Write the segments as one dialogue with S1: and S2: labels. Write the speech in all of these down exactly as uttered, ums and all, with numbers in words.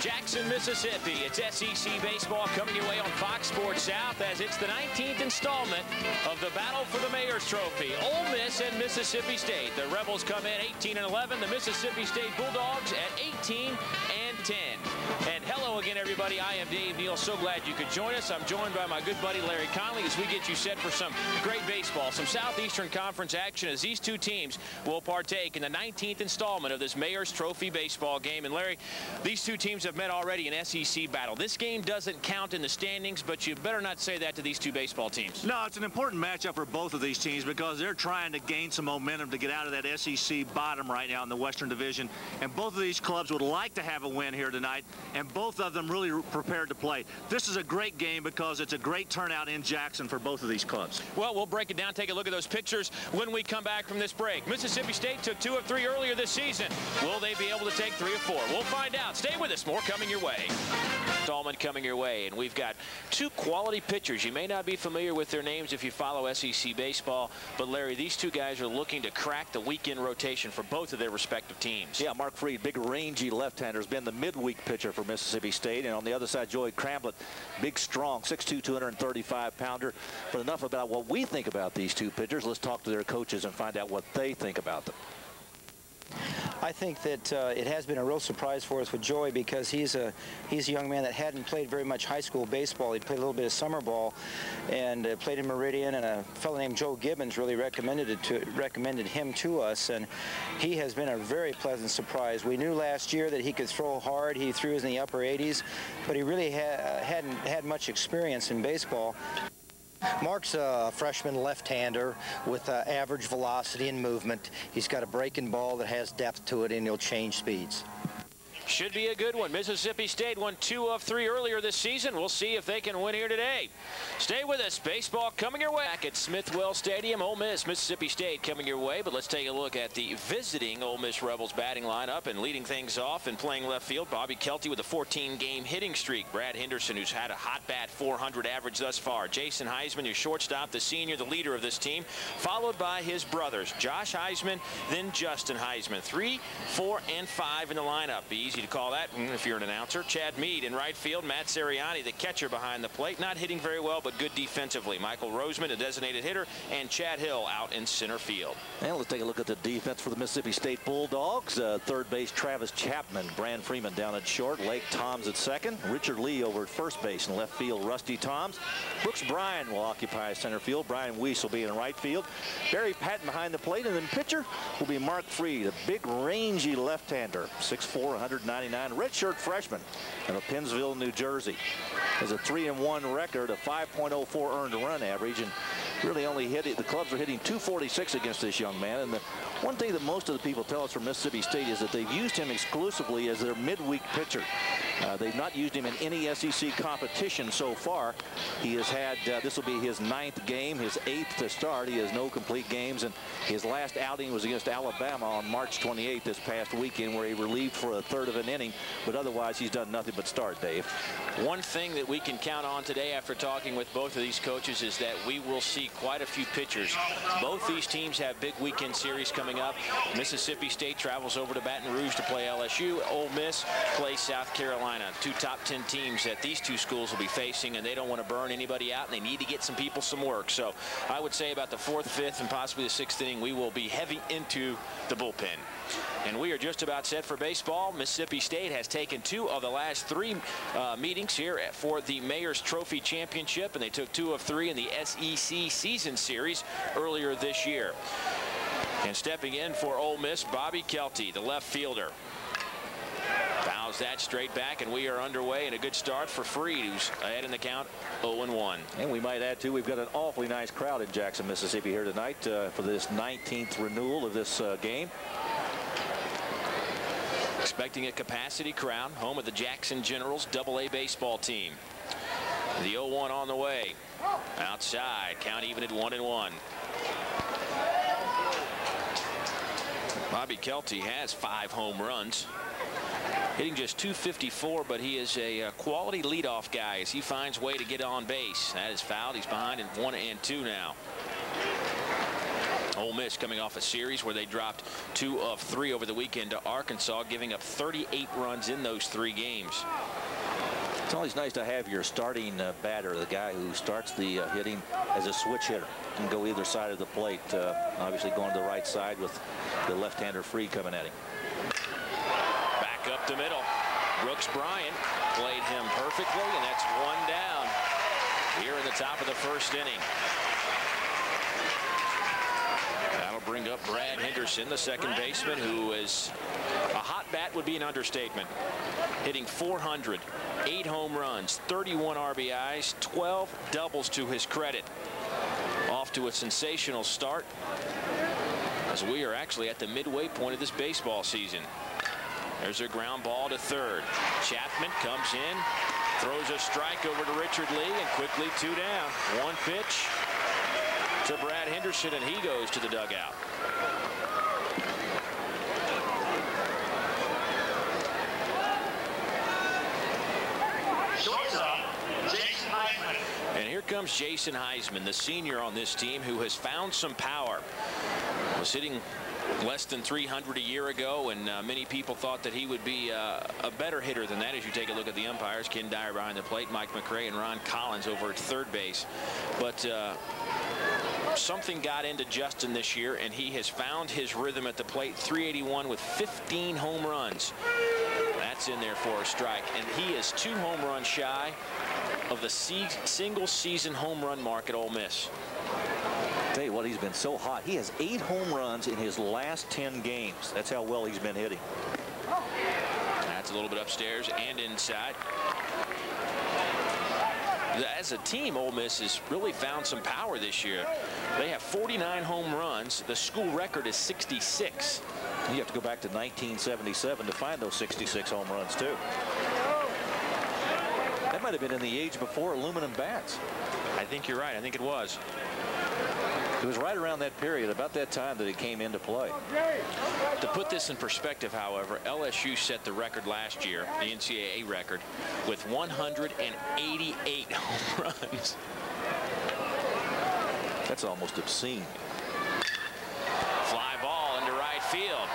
S1: Jackson, Mississippi. It's S E C baseball coming your way on Fox Sports South as it's the nineteenth installment of the battle for the Mayor's Trophy. Ole Miss and Mississippi State. The Rebels come in eighteen and eleven. The Mississippi State Bulldogs at eighteen and ten. And hello again, everybody. I am Dave Neal. So glad you could join us. I'm joined by my good buddy Larry Conley as we get you set for some great baseball, some Southeastern Conference action as these two teams will partake in the nineteenth installment of this Mayor's Trophy baseball game. And Larry, these two teams have met already in S E C battle. This game doesn't count in the standings, but you better not say that to these two baseball teams.
S2: No, it's an important matchup for both of these teams because they're trying to gain some momentum to get out of that S E C bottom right now in the Western Division. And both of these clubs would like to have a win here tonight, and both of them really prepared to play. This is a great game because it's a great turnout in Jackson for both of these clubs.
S1: Well, we'll break it down, take a look at those pictures when we come back from this break. Mississippi State took two of three earlier this season. Will they be able to take three of four? We'll find out. Stay with us. More coming your way. Installment coming your way, and we've got two quality pitchers. You may not be familiar with their names if you follow S E C baseball, but Larry, these two guys are looking to crack the weekend rotation for both of their respective teams.
S3: Yeah, Mark Freed, big rangy left-hander, has been the midweek pitcher for Mississippi State, and on the other side, Joey Cramblett, big, strong, six two, two thirty-five pounder. But enough about what we think about these two pitchers. Let's talk to their coaches and find out what they think about them.
S4: I think that uh, it has been a real surprise for us with Joey because he's a he's a young man that hadn't played very much high school baseball. He played a little bit of summer ball and uh, played in Meridian, and a fellow named Joe Gibbons really recommended it to recommended him to us, and he has been a very pleasant surprise. We knew last year that he could throw hard. He threw in the upper eighties, but he really ha hadn't had much experience in baseball.
S5: Mark's a freshman left-hander with uh, average velocity and movement. He's got a breaking ball that has depth to it, and he'll change speeds.
S1: Should be a good one. Mississippi State won two of three earlier this season. We'll see if they can win here today. Stay with us. Baseball coming your way back at Smithwell Stadium. Ole Miss, Mississippi State coming your way. But let's take a look at the visiting Ole Miss Rebels batting lineup, and leading things off and playing left field, Bobby Kelty with a fourteen game hitting streak. Brad Henderson, who's had a hot bat four hundred average thus far. Jason Heisman, your shortstop, the senior, the leader of this team, followed by his brothers, Josh Heisman, then Justin Heisman. Three, four, and five in the lineup. Be easy to call that if you're an announcer. Chad Meade in right field. Matt Sirianni, the catcher behind the plate, not hitting very well, but good defensively. Michael Roseman, a designated hitter, and Chad Hill out in center field.
S3: And let's take a look at the defense for the Mississippi State Bulldogs. Uh, third base, Travis Chapman. Brand Freeman down at short. Lake Toms at second. Richard Lee over at first base. And left field, Rusty Toms. Brooks Bryan will occupy center field. Brian Weiss will be in right field. Barry Patton behind the plate. And then pitcher will be Mark Freed, a big, rangy left-hander. six four, one ninety-nine. Redshirt freshman out of Pennsville, New Jersey. Has a three and one record, a five point oh four earned run average, and really only hit it. The clubs are hitting two forty-six against this young man. And the one thing that most of the people tell us from Mississippi State is that they've used him exclusively as their midweek pitcher. Uh, they've not used him in any S E C competition so far. He has had, uh, this will be his ninth game, his eighth to start. He has no complete games, and his last outing was against Alabama on March twenty-eighth this past weekend, where he relieved for a third of an inning, but otherwise he's done nothing but start, Dave.
S1: One thing that we can count on today after talking with both of these coaches is that we will see quite a few pitchers. Both these teams have big weekend series coming up. Mississippi State travels over to Baton Rouge to play L S U. Ole Miss plays South Carolina. Two top ten teams that these two schools will be facing, and they don't want to burn anybody out, and they need to get some people some work. So I would say about the fourth, fifth, and possibly the sixth inning, we will be heavy into the bullpen. And we are just about set for baseball. Mississippi State has taken two of the last three uh, meetings here for the Mayor's Trophy Championship, and they took two of three in the S E C season series earlier this year. And stepping in for Ole Miss, Bobby Kelty, the left fielder. Fouls that straight back, and we are underway, and a good start for Freed, who's ahead in the count oh and one.
S3: And we might add, too, we've got an awfully nice crowd in Jackson, Mississippi here tonight uh, for this nineteenth renewal of this uh, game.
S1: Expecting a capacity crowd, home of the Jackson Generals double A baseball team. The oh one on the way. Outside, count even at one and one. Bobby Kelty has five home runs. Hitting just two fifty-four, but he is a, a quality leadoff guy as he finds way to get on base. That is fouled. He's behind in one and two now. Ole Miss coming off a series where they dropped two of three over the weekend to Arkansas, giving up thirty-eight runs in those three games.
S3: It's always nice to have your starting uh, batter, the guy who starts the uh, hitting as a switch hitter, can go either side of the plate. Uh, obviously going to the right side with the left-hander Free coming at him.
S1: Back up the middle. Brooks Bryant played him perfectly, and that's one down here in the top of the first inning. That'll bring up Brad Henderson, the second baseman, who is a hot bat would be an understatement. Hitting four hundred, eight home runs, thirty-one R B Is, twelve doubles to his credit. Off to a sensational start, as we are actually at the midway point of this baseball season. There's a ground ball to third. Chapman comes in, throws a strike over to Richard Lee, and quickly two down. One pitch to Brad Henderson, and he goes to the dugout. And here comes Jason Heisman, the senior on this team, who has found some power. Was hitting less than three hundred a year ago, and uh, many people thought that he would be uh, a better hitter than that as you take a look at the umpires. Ken Dyer behind the plate, Mike McRae and Ron Collins over at third base. But uh, something got into Justin this year, and he has found his rhythm at the plate. three eighty-one with fifteen home runs. That's in there for a strike, and he is two home runs shy of the se single season home run mark at Ole Miss.
S3: Tell you what, he's been so hot. He has eight home runs in his last ten games. That's how well he's been hitting.
S1: That's a little bit upstairs and inside. As a team, Ole Miss has really found some power this year. They have forty-nine home runs. The school record is sixty-six.
S3: You have to go back to nineteen seventy-seven to find those sixty-six home runs, too. That might have been in the age before aluminum bats.
S1: I think you're right. I think it was.
S3: It was right around that period, about that time, that it came into play.
S1: To put this in perspective, however, L S U set the record last year, the N C double A record, with one hundred eighty-eight home runs.
S3: That's almost obscene.
S1: Fly ball into right field.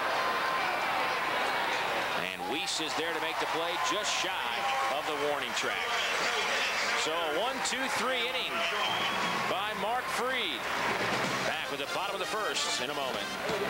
S1: And Weiss is there to make the play just shy of the warning track. So a one two three inning by Mark Freed. Back with the bottom of the first in a moment.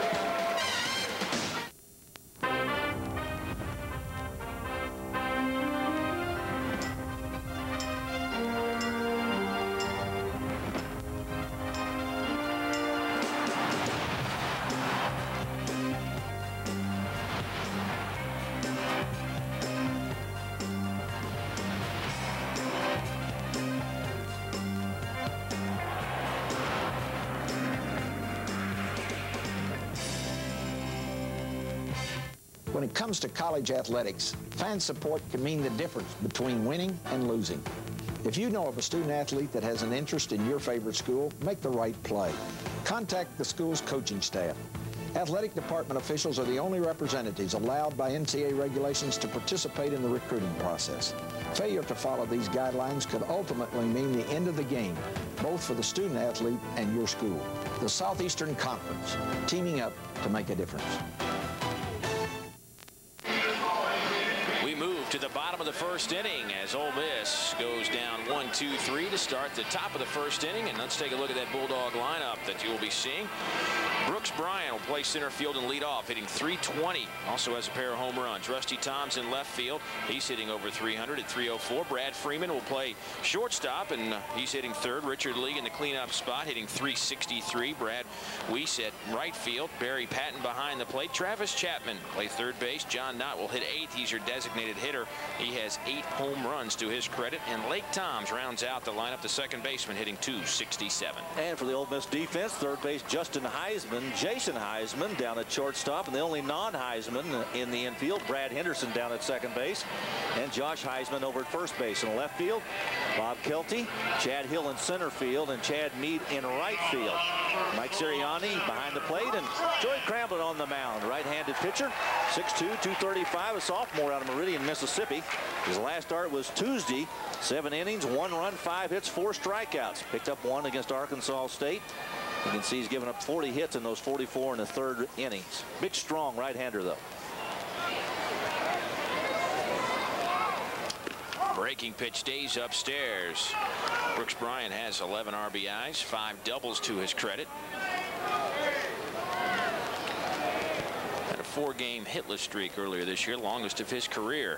S6: When it comes to college athletics, fan support can mean the difference between winning and losing. If you know of a student athlete that has an interest in your favorite school, make the right play. Contact the school's coaching staff. Athletic department officials are the only representatives allowed by N C double A regulations to participate in the recruiting process. Failure to follow these guidelines could ultimately mean the end of the game, both for the student athlete and your school. The Southeastern Conference, teaming up to make a difference.
S1: We move to the bottom of the first inning as Ole Miss goes down one two three to start the top of the first inning. And let's take a look at that Bulldog lineup that you will be seeing. Brooks Bryant will play center field and lead off, hitting three twenty. Also has a pair of home runs. Rusty Toms in left field. He's hitting over three hundred at three oh four. Brad Freeman will play shortstop, and he's hitting third. Richard Lee in the cleanup spot, hitting three sixty-three. Brad Weiss at right field. Barry Patton behind the plate. Travis Chapman play third base. John Knott will hit eighth. He's your designated hitter. He has eight home runs to his credit. And Lake Toms rounds out the lineup, the second baseman, hitting two sixty-seven.
S3: And for the Ole Miss defense, third base Justin Heisman, Jason Heisman down at shortstop, and the only non-Heisman in the infield, Brad Henderson down at second base, and Josh Heisman over at first base. In left field, Bob Kelty, Chad Hill in center field, and Chad Meade in right field. Mike Sirianni behind the plate, and Joey Cramblin on the mound. Right-handed pitcher, six two, two thirty-five, a sophomore out of Meridian, Mississippi. His last start was Tuesday. Seven innings, one run, five hits, four strikeouts. Picked up one against Arkansas State. You can see he's given up forty hits in those forty-four in the third innings. Big, strong right-hander, though.
S1: Breaking pitch stays upstairs. Brooks Bryant has eleven R B Is, five doubles to his credit. Had a four-game hitless streak earlier this year, longest of his career.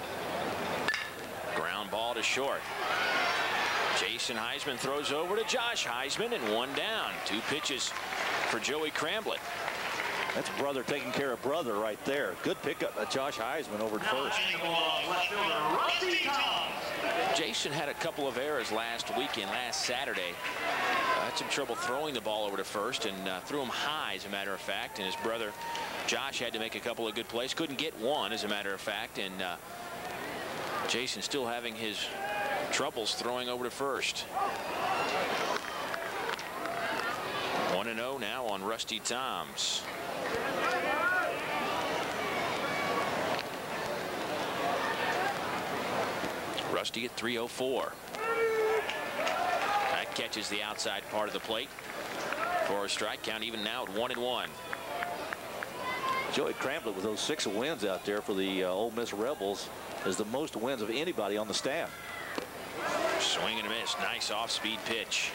S1: Ground ball to short. Jason Heisman throws over to Josh Heisman, and one down. Two pitches for Joey Cramblett.
S3: That's brother taking care of brother right there. Good pickup by Josh Heisman over at first.
S1: Jason had a couple of errors last weekend, last Saturday. Uh, had some trouble throwing the ball over to first, and uh, threw him high, as a matter of fact. And his brother Josh had to make a couple of good plays. Couldn't get one, as a matter of fact. And uh, Jason still having his troubles throwing over to first. one and oh now on Rusty Toms. Rusty at three oh four. That catches the outside part of the plate for a strike count, even now at one and one.
S3: Joey Cramblett with those six wins out there for the uh, Ole Miss Rebels is the most wins of anybody on the staff.
S1: Swing and a miss. Nice off-speed pitch.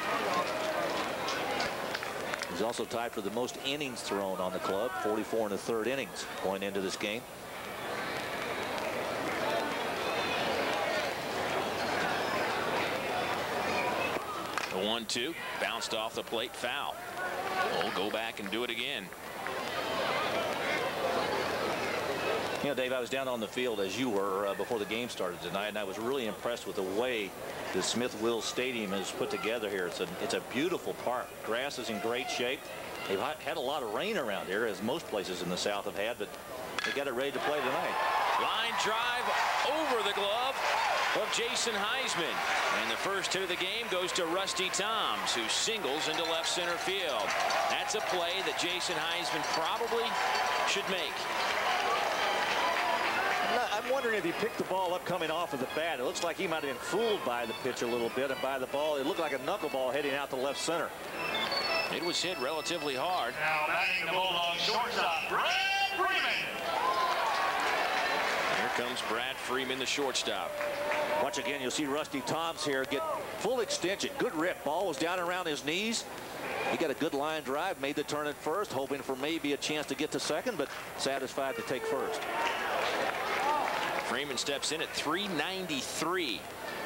S3: He's also tied for the most innings thrown on the club, forty-four in the third innings going into this game.
S1: The one two bounced off the plate, foul. We'll go back and do it again.
S3: You know, Dave, I was down on the field as you were uh, before the game started tonight, and I was really impressed with the way the Smith-Wills Stadium is put together here. It's a, it's a beautiful park. Grass is in great shape. They've had a lot of rain around here, as most places in the South have had, but they got it ready to play tonight.
S1: Line drive over the glove of Jason Heisman. And the first hit of the game goes to Rusty Toms, who singles into left center field. That's a play that Jason Heisman probably should make.
S3: I'm wondering if he picked the ball up coming off of the bat. It looks like he might have been fooled by the pitch a little bit and by the ball. It looked like a knuckleball heading out to left center.
S1: It was hit relatively hard.
S7: Now batting the Bulldogs shortstop, Brad Freeman.
S1: Here comes Brad Freeman, the shortstop.
S3: Watch again, you'll see Rusty Toms here get full extension. Good rip. Ball was down around his knees. He got a good line drive, made the turn at first, hoping for maybe a chance to get to second, but satisfied to take first.
S1: Freeman steps in at three ninety-three.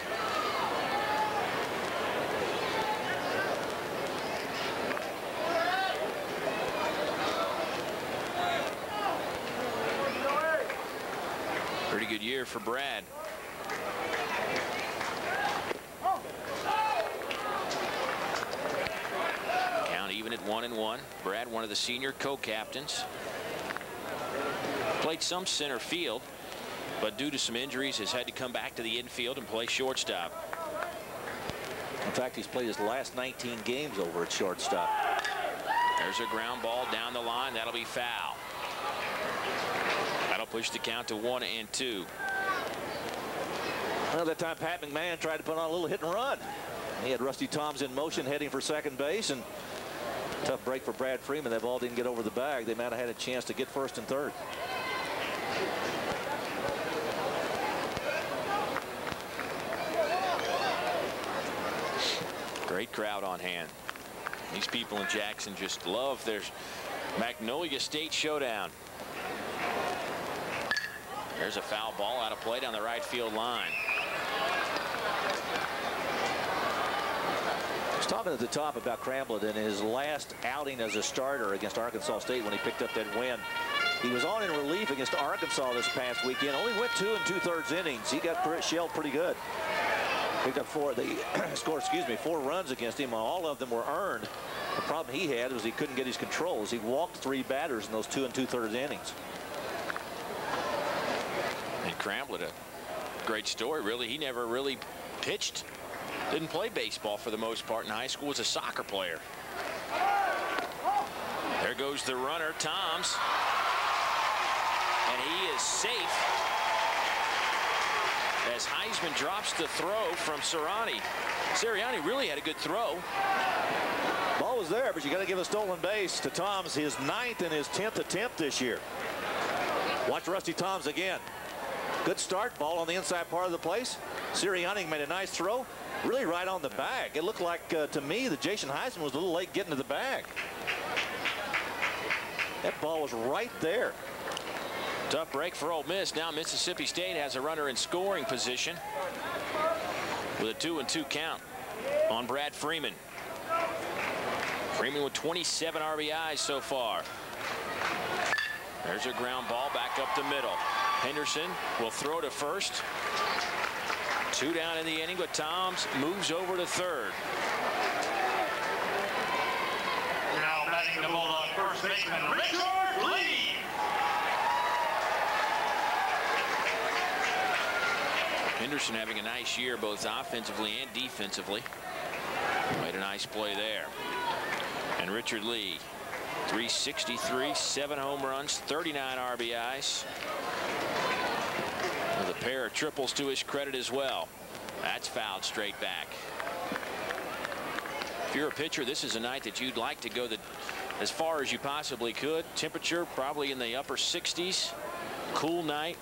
S1: Pretty good year for Brad. Count even at one and one. Brad, one of the senior co-captains. Played some center field, but due to some injuries has had to come back to the infield and play shortstop.
S3: In fact, he's played his last nineteen games over at shortstop.
S1: There's a ground ball down the line. That'll be foul. That'll push the count to one and two.
S3: Well, that time Pat McMahon tried to put on a little hit and run. He had Rusty Toms in motion heading for second base, and tough break for Brad Freeman. That ball didn't get over the bag. They might have had a chance to get first and third.
S1: Great crowd on hand. These people in Jackson just love their Magnolia State Showdown. There's a foul ball out of play down the right field line.
S3: I was talking at the top about Cramblett in his last outing as a starter against Arkansas State when he picked up that win. He was on in relief against Arkansas this past weekend. Only went two and two-thirds innings. He got shelled pretty good. Picked up four. They scored, excuse me, four runs against him. All of them were earned. The problem he had was he couldn't get his controls. He walked three batters in those two and two-thirds innings.
S1: And Cramblett, a great story, really. He never really pitched. Didn't play baseball for the most part in high school. Was a soccer player. There goes the runner, Toms. And he is safe as Heisman drops the throw from Sirianni. Sirianni really had a good throw.
S3: Ball was throws there, but you got to give a stolen base to Toms, his ninth and his tenth attempt this year. Watch Rusty Toms again. Good start, ball on the inside part of the place. Sirianni made a nice throw, really right on the bag. It looked like, uh, to me, that Jason Heisman was a little late getting to the bag. That ball was right there.
S1: Tough break for Ole Miss. Now Mississippi State has a runner in scoring position with a two and two count on Brad Freeman. Freeman with twenty-seven R B Is so far. There's a ground ball back up the middle. Henderson will throw to first. Two down in the inning, but Toms moves over to third.
S7: Now batting the Bulldog first baseman, Richard Lee.
S1: Henderson having a nice year both offensively and defensively. Made a nice play there. And Richard Lee, three sixty-three, seven home runs, thirty-nine R B Is. With a pair of triples to his credit as well. That's fouled straight back. If you're a pitcher, this is a night that you'd like to go the, as far as you possibly could. Temperature probably in the upper sixties. Cool night.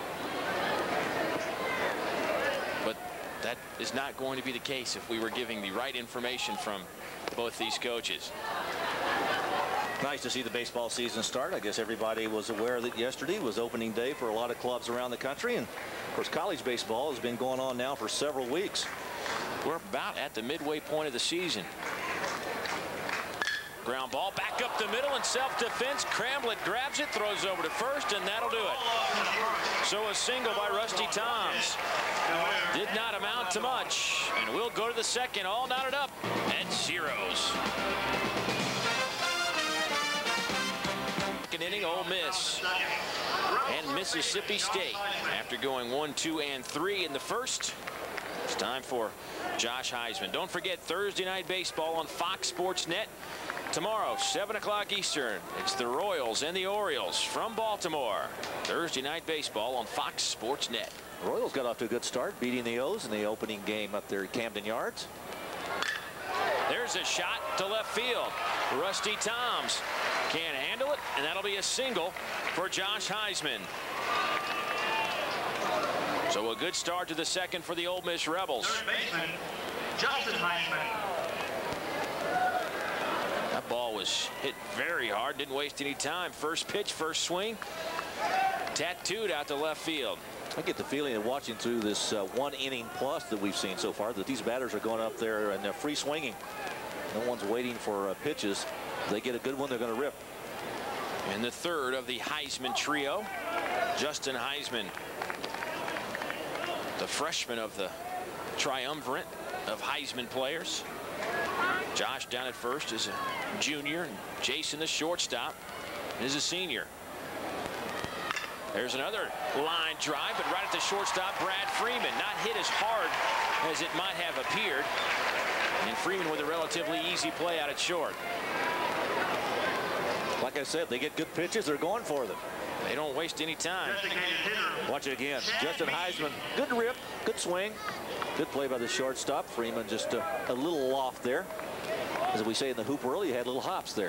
S1: But that is not going to be the case if we were giving the right information from both these coaches.
S3: Nice to see the baseball season start. I guess everybody was aware that yesterday was opening day for a lot of clubs around the country. And of course, college baseball has been going on now for several weeks.
S1: We're about at the midway point of the season. Ground ball back up the middle in self-defense. Cramblett grabs it, throws over to first, and that'll do it. So a single by Rusty Toms. Did not amount to much. And we'll go to the second, all knotted up at zeros. Second inning, Ole Miss and Mississippi State. After going one, two, and three in the first, it's time for Josh Heisman. Don't forget Thursday night baseball on Fox Sports Net. Tomorrow, seven o'clock Eastern, it's the Royals and the Orioles from Baltimore. Thursday night baseball on Fox Sports Net.
S3: The Royals got off to a good start, beating the O's in the opening game up there at Camden Yards.
S1: There's a shot to left field. Rusty Toms can't handle it, and that'll be a single for Josh Heisman. So a good start to the second for the Ole Miss Rebels.
S7: Third baseman, Justin Heisman.
S1: That ball was hit very hard, didn't waste any time. First pitch, first swing, tattooed out to left field.
S3: I get the feeling of watching through this uh, one inning plus that we've seen so far that these batters are going up there and they're free swinging. No one's waiting for uh, pitches. If they get a good one, they're going to rip.
S1: And the third of the Heisman trio, Justin Heisman, the freshman of the triumvirate of Heisman players. Josh down at first is a junior, and Jason, the shortstop, is a senior. There's another line drive, but right at the shortstop, Brad Freeman. Not hit as hard as it might have appeared. And Freeman with a relatively easy play out at short.
S3: Like I said, they get good pitches, they're going for them.
S1: They don't waste any time.
S3: Watch it again. Justin Heisman, good rip, good swing. Good play by the shortstop. Freeman just a, a little off there. As we say in the hoop world, he had little hops there.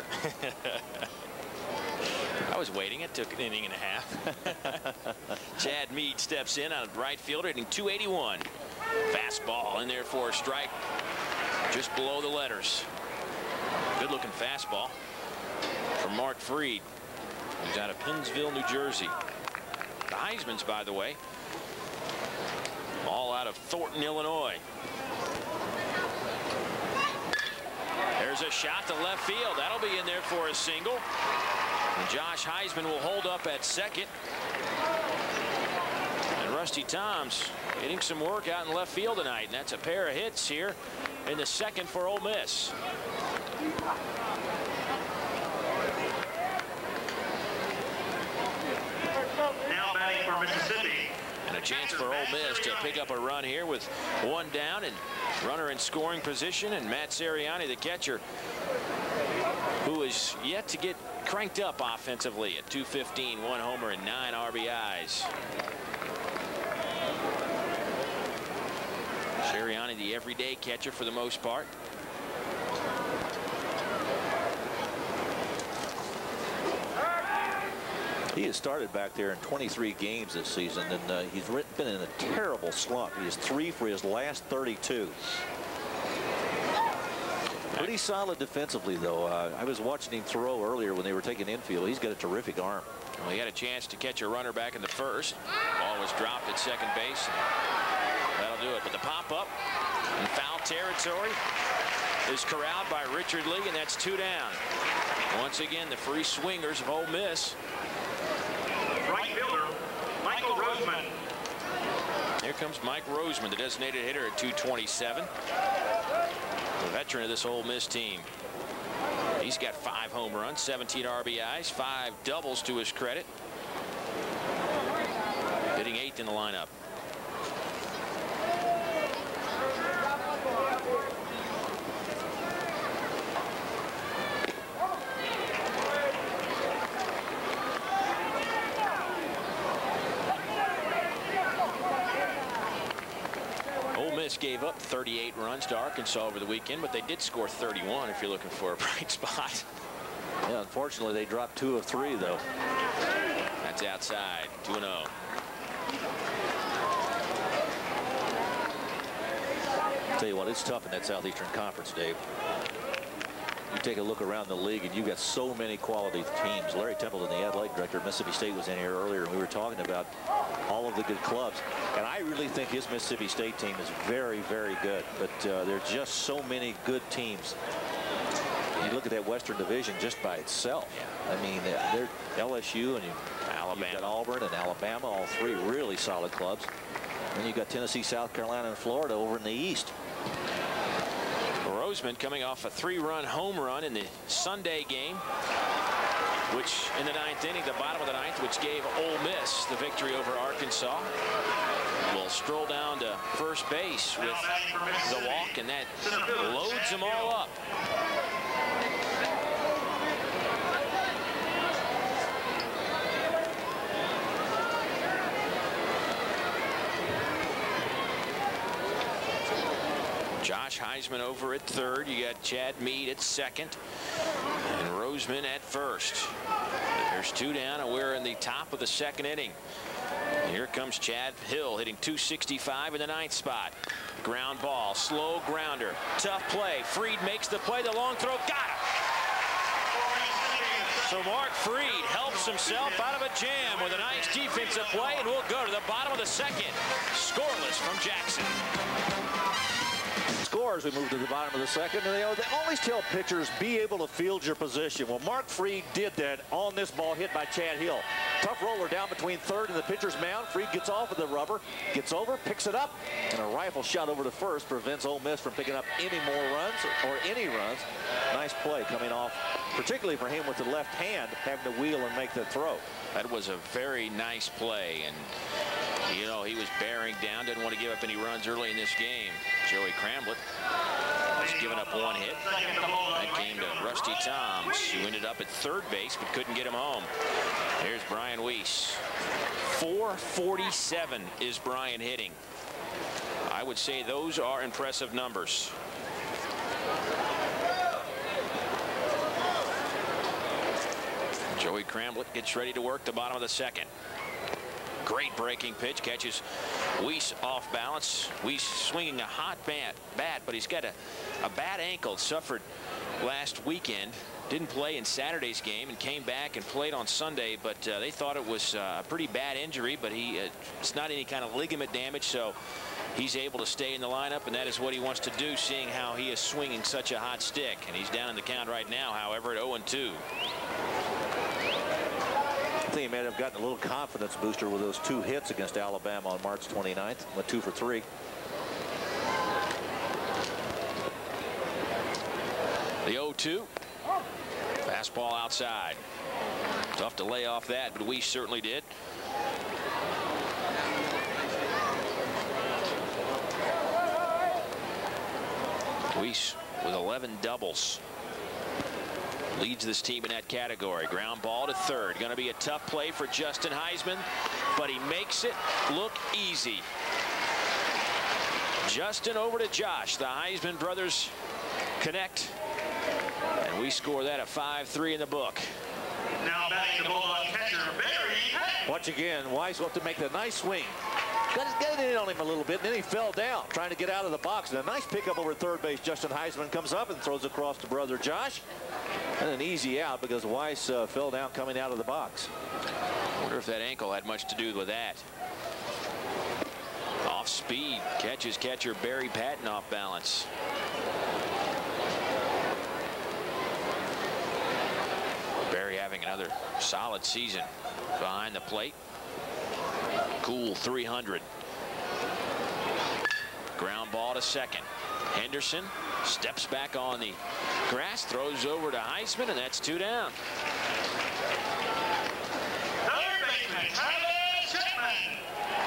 S1: I was waiting. It took an inning and a half. Chad Meade steps in on right fielder, hitting two eighty-one. Fastball in there for a strike, just below the letters. Good looking fastball from Mark Freed, who's out of Pennsville, New Jersey. The Heisman's, by the way, all out of Thornton, Illinois. There's a shot to left field. That'll be in there for a single. And Josh Heisman will hold up at second. And Rusty Toms getting some work out in left field tonight. And that's a pair of hits here in the second for Ole Miss.
S7: Now batting for Mississippi.
S1: And a chance for Ole Miss to pick up a run here with one down and runner in scoring position. And Matt Sirianni, the catcher, who is yet to get cranked up offensively at two fifteen, one homer and nine R B Is. Sirianni, the everyday catcher for the most part.
S3: He has started back there in twenty-three games this season, and uh, he's been in a terrible slump. He has three for his last thirty-two. Pretty solid defensively, though. Uh, I was watching him throw earlier when they were taking infield. He's got a terrific arm.
S1: Well, he had a chance to catch a runner back in the first. Ball was dropped at second base. That'll do it. But the pop-up in foul territory is corralled by Richard Lee, and that's two down. Once again, the free swingers of Ole Miss.
S7: Right fielder, Michael Roseman.
S1: Here comes Mike Roseman, the designated hitter at two twenty-seven. The veteran of this Ole Miss team. He's got five home runs, seventeen R B Is, five doubles to his credit. Hitting eighth in the lineup. Gave up thirty-eight runs to Arkansas over the weekend, but they did score thirty-one if you're looking for a bright spot.
S3: Yeah, unfortunately, they dropped two of three, though.
S1: That's outside, two and oh.
S3: Tell you what, it's tough in that Southeastern Conference, Dave. You take a look around the league, and you've got so many quality teams. Larry Templeton, the athletic director of Mississippi State, was in here earlier, and we were talking about all of the good clubs. And I really think his Mississippi State team is very, very good. But uh, there are just so many good teams. You look at that Western Division just by itself. Yeah. I mean, they're L S U and you, Alabama. You've got Auburn and Alabama, all three really solid clubs. And you've got Tennessee, South Carolina, and Florida over in the East.
S1: Roseman coming off a three-run home run in the Sunday game, which in the ninth inning, the bottom of the ninth, which gave Ole Miss the victory over Arkansas. Will stroll down to first base with the walk, and that loads them all up. Josh Heisman over at third. You got Chad Meade at second and Roseman at first. There's two down, and we're in the top of the second inning. Here comes Chad Hill hitting two sixty-five in the ninth spot. Ground ball, slow grounder, tough play. Freed makes the play, the long throw, got him. So Mark Freed helps himself out of a jam with a nice defensive play, and we'll go to the bottom of the second. Scoreless from Jackson.
S3: Scores, we move to the bottom of the second, and they, they always tell pitchers, be able to field your position. Well, Mark Freed did that on this ball hit by Chad Hill. Tough roller down between third and the pitcher's mound. Freed gets off of the rubber, gets over, picks it up, and a rifle shot over to first prevents Ole Miss from picking up any more runs or any runs. Nice play coming off, particularly for him with the left hand, having to wheel and make the throw.
S1: That was a very nice play, and you know, he was bearing down, didn't want to give up any runs early in this game. Joey Cramblett has given up one hit. That came to Rusty Toms, who ended up at third base but couldn't get him home. Here's Brian Weiss. four forty-seven is Brian hitting. I would say those are impressive numbers. Joey Cramblett gets ready to work the bottom of the second. Great breaking pitch, catches Weiss off balance. Weiss swinging a hot bat, bat but he's got a, a bad ankle. Suffered last weekend. Didn't play in Saturday's game and came back and played on Sunday, but uh, they thought it was uh, a pretty bad injury, but he uh, it's not any kind of ligament damage, so he's able to stay in the lineup, and that is what he wants to do, seeing how he is swinging such a hot stick. And he's down in the count right now, however, at oh and two.
S3: I think he may have gotten a little confidence booster with those two hits against Alabama on March twenty-ninth. Went two for three.
S1: The oh two. Fastball outside. Tough to lay off that, but we certainly did. Weiss with eleven doubles. Leads this team in that category. Ground ball to third. Going to be a tough play for Justin Heisman, but he makes it look easy. Justin over to Josh. The Heisman brothers connect, and we score that a five three in the book.
S7: Now batting the Bulldog catcher, Barry Patton.
S3: Once again, Weiss went to make the nice swing. Got his get in on him a little bit, and then he fell down, trying to get out of the box. And a nice pickup over third base. Justin Heisman comes up and throws across to brother Josh. And an easy out because Weiss uh, fell down coming out of the box.
S1: I wonder if that ankle had much to do with that. Off speed, catches catcher Barry Patton off balance. Barry having another solid season behind the plate. Cool three hundred. Ground ball to second. Henderson steps back on the grass, throws over to Heisman, and that's two down.
S7: Third baseman, Travis Chapman.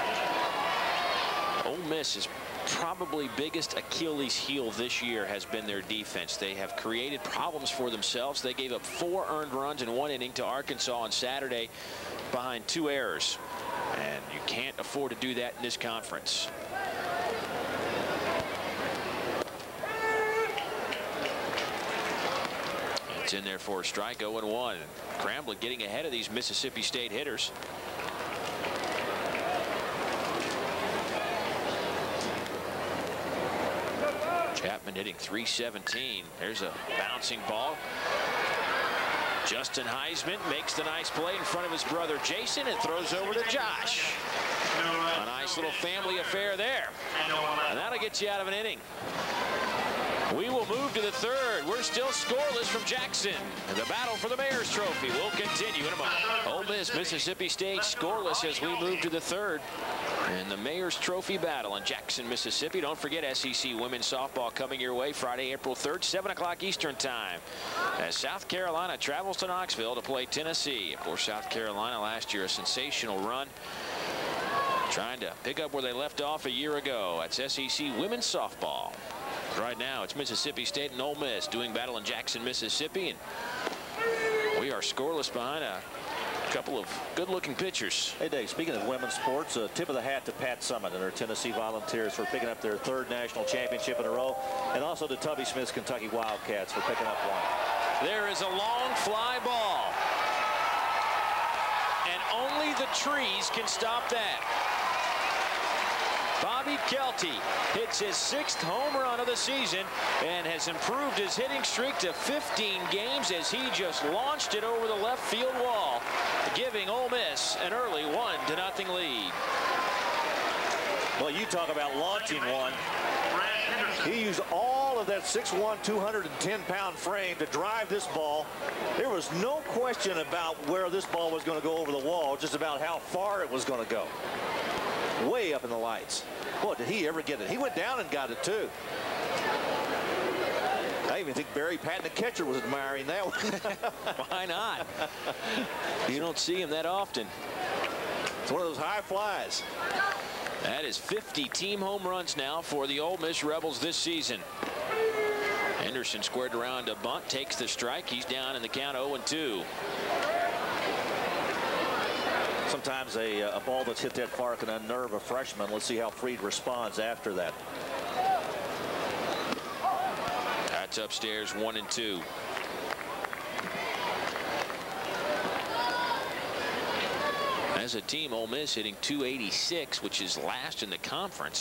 S1: Ole Miss's probably biggest Achilles heel this year has been their defense. They have created problems for themselves. They gave up four earned runs in one inning to Arkansas on Saturday behind two errors. And you can't afford to do that in this conference. It's in there for a strike, oh and one. Cramblin getting ahead of these Mississippi State hitters. Chapman hitting three seventeen. There's a bouncing ball. Justin Heisman makes the nice play in front of his brother Jason and throws over to Josh. A nice little family affair there. And that'll get you out of an inning. We will move to the third. We're still scoreless from Jackson. And the battle for the Mayor's Trophy will continue in a moment. Ole Miss, Mississippi State scoreless as we move to the third. And the Mayor's Trophy battle in Jackson, Mississippi. Don't forget S E C women's softball coming your way Friday, April third, seven o'clock Eastern time. As South Carolina travels to Knoxville to play Tennessee. Of course, South Carolina last year a sensational run. Trying to pick up where they left off a year ago. That's S E C women's softball. Right now, it's Mississippi State and Ole Miss doing battle in Jackson, Mississippi. And we are scoreless behind a couple of good-looking pitchers.
S3: Hey, Dave, speaking of women's sports, a tip of the hat to Pat Summitt and her Tennessee Volunteers for picking up their third national championship in a row, and also to Tubby Smith's Kentucky Wildcats for picking up one.
S1: There is a long fly ball, and only the trees can stop that. Bobby Kelty hits his sixth home run of the season and has improved his hitting streak to fifteen games as he just launched it over the left field wall, giving Ole Miss an early one to nothing lead.
S3: Well, you talk about launching one. He used all of that six one, two hundred ten pound frame to drive this ball. There was no question about where this ball was going to go over the wall, just about how far it was going to go. Way up in the lights. Boy, did he ever get it. He went down and got it, too. I even think Barry Patton, the catcher, was admiring that one.
S1: Why not? You don't see him that often.
S3: It's one of those high flies.
S1: That is fifty team home runs now for the Ole Miss Rebels this season. Henderson squared around a bunt, takes the strike. He's down in the count oh and two.
S3: Sometimes a, a ball that's hit that far can unnerve a freshman. Let's see how Freed responds after that.
S1: That's upstairs, one and two. As a team, Ole Miss hitting two eighty-six, which is last in the conference.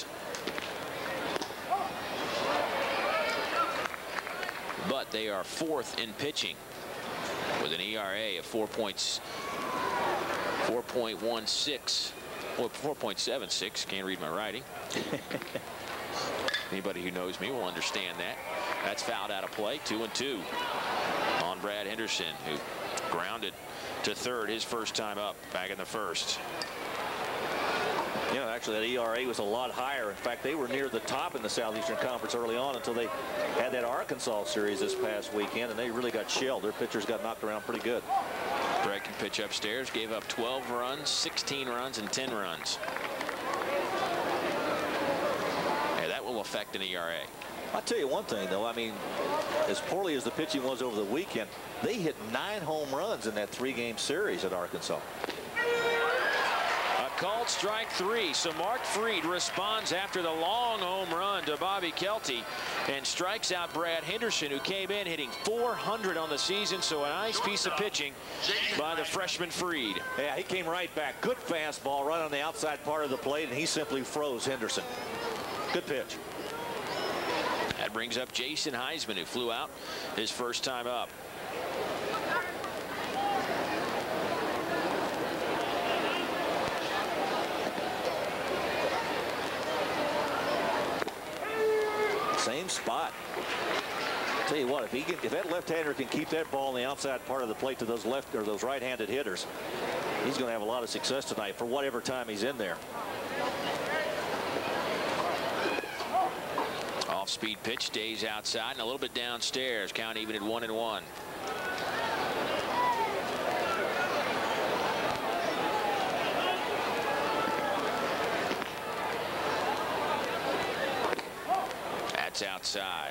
S1: But they are fourth in pitching with an E R A of four points. four point one six, well, four point seven six. Can't read my writing. Anybody who knows me will understand that. That's fouled out of play. Two and two on Brad Henderson, who grounded to third his first time up back in the first.
S3: You know, actually, that E R A was a lot higher. In fact, they were near the top in the Southeastern Conference early on until they had that Arkansas series this past weekend, and they really got shelled. Their pitchers got knocked around pretty good.
S1: Brett can pitch upstairs. Gave up twelve runs, sixteen runs, and ten runs. Yeah, that will affect an E R A.
S3: I'll tell you one thing, though. I mean, as poorly as the pitching was over the weekend, they hit nine home runs in that three-game series at Arkansas.
S1: A called strike three. So Mark Fried responds after the long home run to Bobby Kelty and strikes out Brad Henderson, who came in hitting four hundred on the season. So a nice piece of pitching by the freshman Fried.
S3: Yeah, he came right back. Good fastball right on the outside part of the plate, and he simply froze Henderson. Good pitch.
S1: That brings up Jason Heisman, who flew out his first time up.
S3: Same spot. Tell you what, if he can, if that left-hander can keep that ball on the outside part of the plate to those left or those right-handed hitters, he's going to have a lot of success tonight for whatever time he's in there.
S1: Off-speed pitch stays outside and a little bit downstairs. Count even at one and one. That's outside.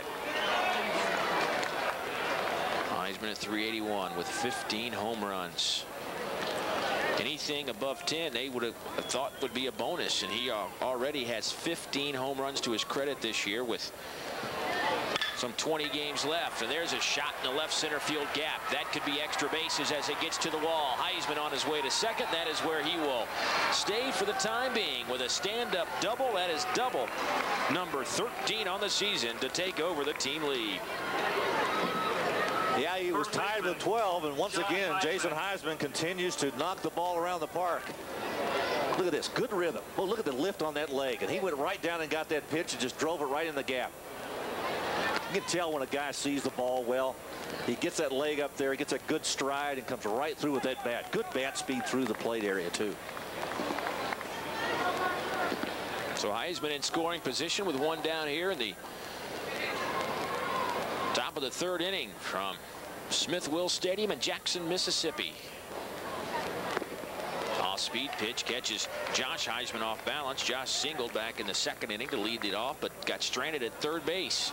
S1: Heisman at three eighty-one with fifteen home runs. Anything above ten, they would have thought would be a bonus, and he uh, already has fifteen home runs to his credit this year with some twenty games left. And there's a shot in the left center field gap. That could be extra bases as it gets to the wall. Heisman on his way to second. That is where he will stay for the time being with a stand-up double. That is double number thirteen on the season to take over the team lead.
S3: Yeah, he was tied with twelve, and once again, Jason Heisman continues to knock the ball around the park. Look at this, good rhythm. Oh, look at the lift on that leg, and he went right down and got that pitch and just drove it right in the gap. You can tell when a guy sees the ball well. He gets that leg up there, he gets a good stride, and comes right through with that bat. Good bat speed through the plate area, too.
S1: So Heisman in scoring position with one down here in the top of the third inning from Smith-Wills Stadium in Jackson, Mississippi. Off-speed pitch catches Josh Heisman off balance. Josh singled back in the second inning to lead it off, but got stranded at third base.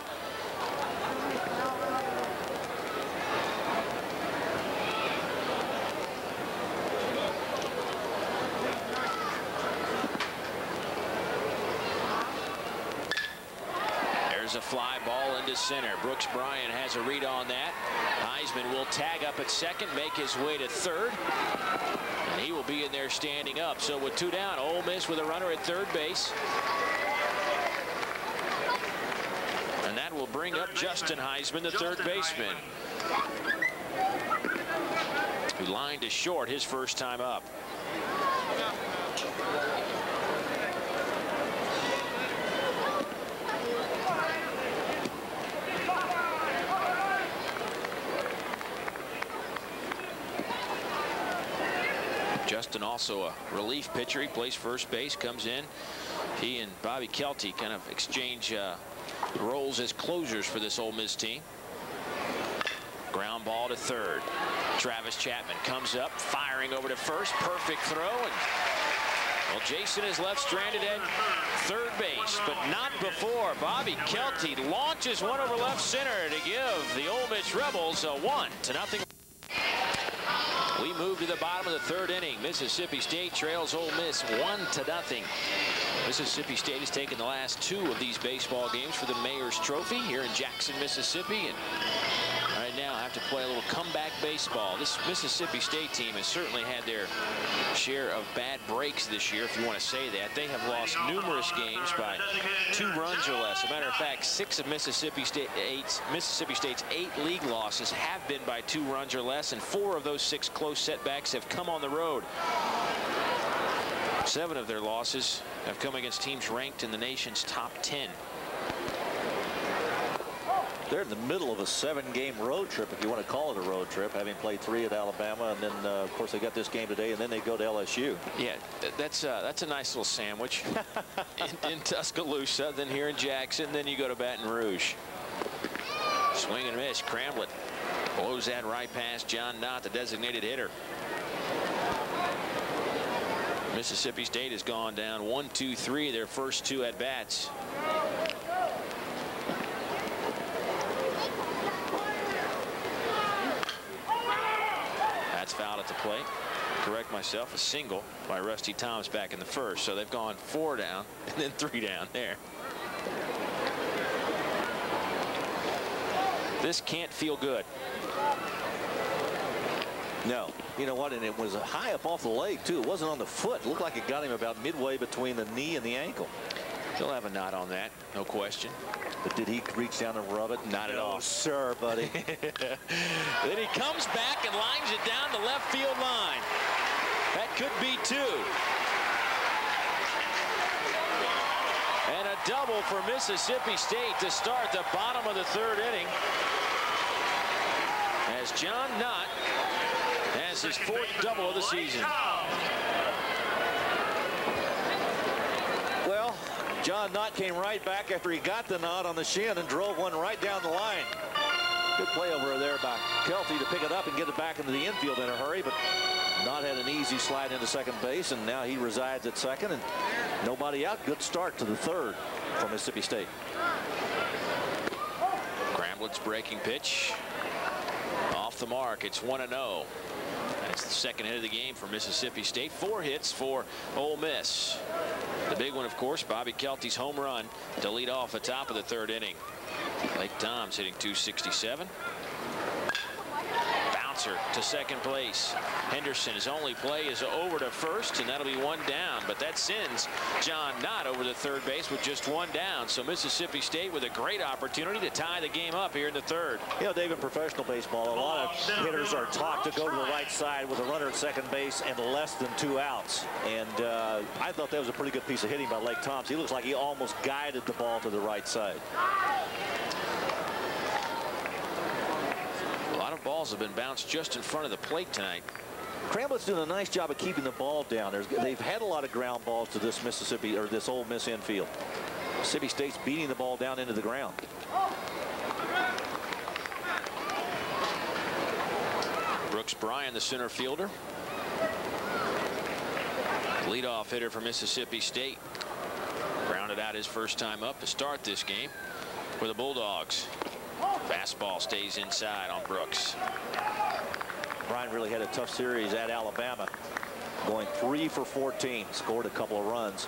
S1: A fly ball into center. Brooks Bryan has a read on that. Heisman will tag up at second, make his way to third, and he will be in there standing up. So with two down, Ole Miss with a runner at third base, and that will bring up Justin Heisman, the third baseman, who lined to short his first time up. Justin also a relief pitcher. He plays first base, comes in. He and Bobby Kelty kind of exchange uh, roles as closers for this Ole Miss team. Ground ball to third. Travis Chapman comes up, firing over to first. Perfect throw. And well, Jason is left stranded at third base, but not before Bobby Kelty launches one over left center to give the Ole Miss Rebels a one to nothing. We move to the bottom of the third inning. Mississippi State trails Ole Miss one to nothing. Mississippi State has taken the last two of these baseball games for the Mayor's Trophy here in Jackson, Mississippi, and right now have to play a little comeback baseball. This Mississippi State team has certainly had their share of bad breaks this year, if you want to say that. They have lost numerous games by two runs or less. As a matter of fact, six of Mississippi State eight, Mississippi State's eight league losses have been by two runs or less, and four of those six close setbacks have come on the road. Seven of their losses have come against teams ranked in the nation's top ten.
S3: They're in the middle of a seven-game road trip, if you want to call it a road trip, having played three at Alabama, and then, uh, of course, they got this game today, and then they go to L S U.
S1: Yeah, that's uh, that's a nice little sandwich in, in Tuscaloosa, then here in Jackson, then you go to Baton Rouge. Swing and miss. Cramblett blows that right past John Knott, the designated hitter. Mississippi State has gone down one, two, three, their first two at bats. That's fouled at the plate. correct myself, a single by Rusty Toms back in the first. So they've gone four down and then three down there. This can't feel good.
S3: No. You know what? And it was high up off the leg, too. It wasn't on the foot. It looked like it got him about midway between the knee and the ankle.
S1: He'll have a knot on that, no question.
S3: But did he reach down and rub it?
S1: Not at
S3: no,
S1: all.
S3: sir, buddy.
S1: Then he comes back and lines it down the left field line. That could be two. And a double for Mississippi State to start the bottom of the third inning, as John Knott has his fourth double of the season.
S3: Well, John Knott came right back after he got the knot on the shin and drove one right down the line. Good play over there by Kelty to pick it up and get it back into the infield in a hurry, but Knott had an easy slide into second base, and now he resides at second, and nobody out. Good start to the third for Mississippi State.
S1: Cramlett's breaking pitch off the mark. It's one and oh. That's the second hit of the game for Mississippi State. Four hits for Ole Miss. The big one, of course, Bobby Kelty's home run to lead off the top of the third inning. Lake Toms hitting two sixty-seven. Bouncer to second place. Henderson, his only play is over to first, and that'll be one down. But that sends John Knott over to third base with just one down. So Mississippi State with a great opportunity to tie the game up here in the third.
S3: You know, Dave, in professional baseball, a lot of hitters are taught to go to the right side with a runner at second base and less than two outs. And uh, I thought that was a pretty good piece of hitting by Lake Toms. He looks like he almost guided the ball to the right side.
S1: A lot of balls have been bounced just in front of the plate tonight.
S3: Cramlett's doing a nice job of keeping the ball down. There's, they've had a lot of ground balls to this Mississippi or this Ole Miss infield. Mississippi State's beating the ball down into the ground.
S1: Brooks Bryan, the center fielder. Leadoff hitter for Mississippi State. Grounded out his first time up to start this game for the Bulldogs. Fastball stays inside on Brooks.
S3: Bryan really had a tough series at Alabama, going three for fourteen, scored a couple of runs.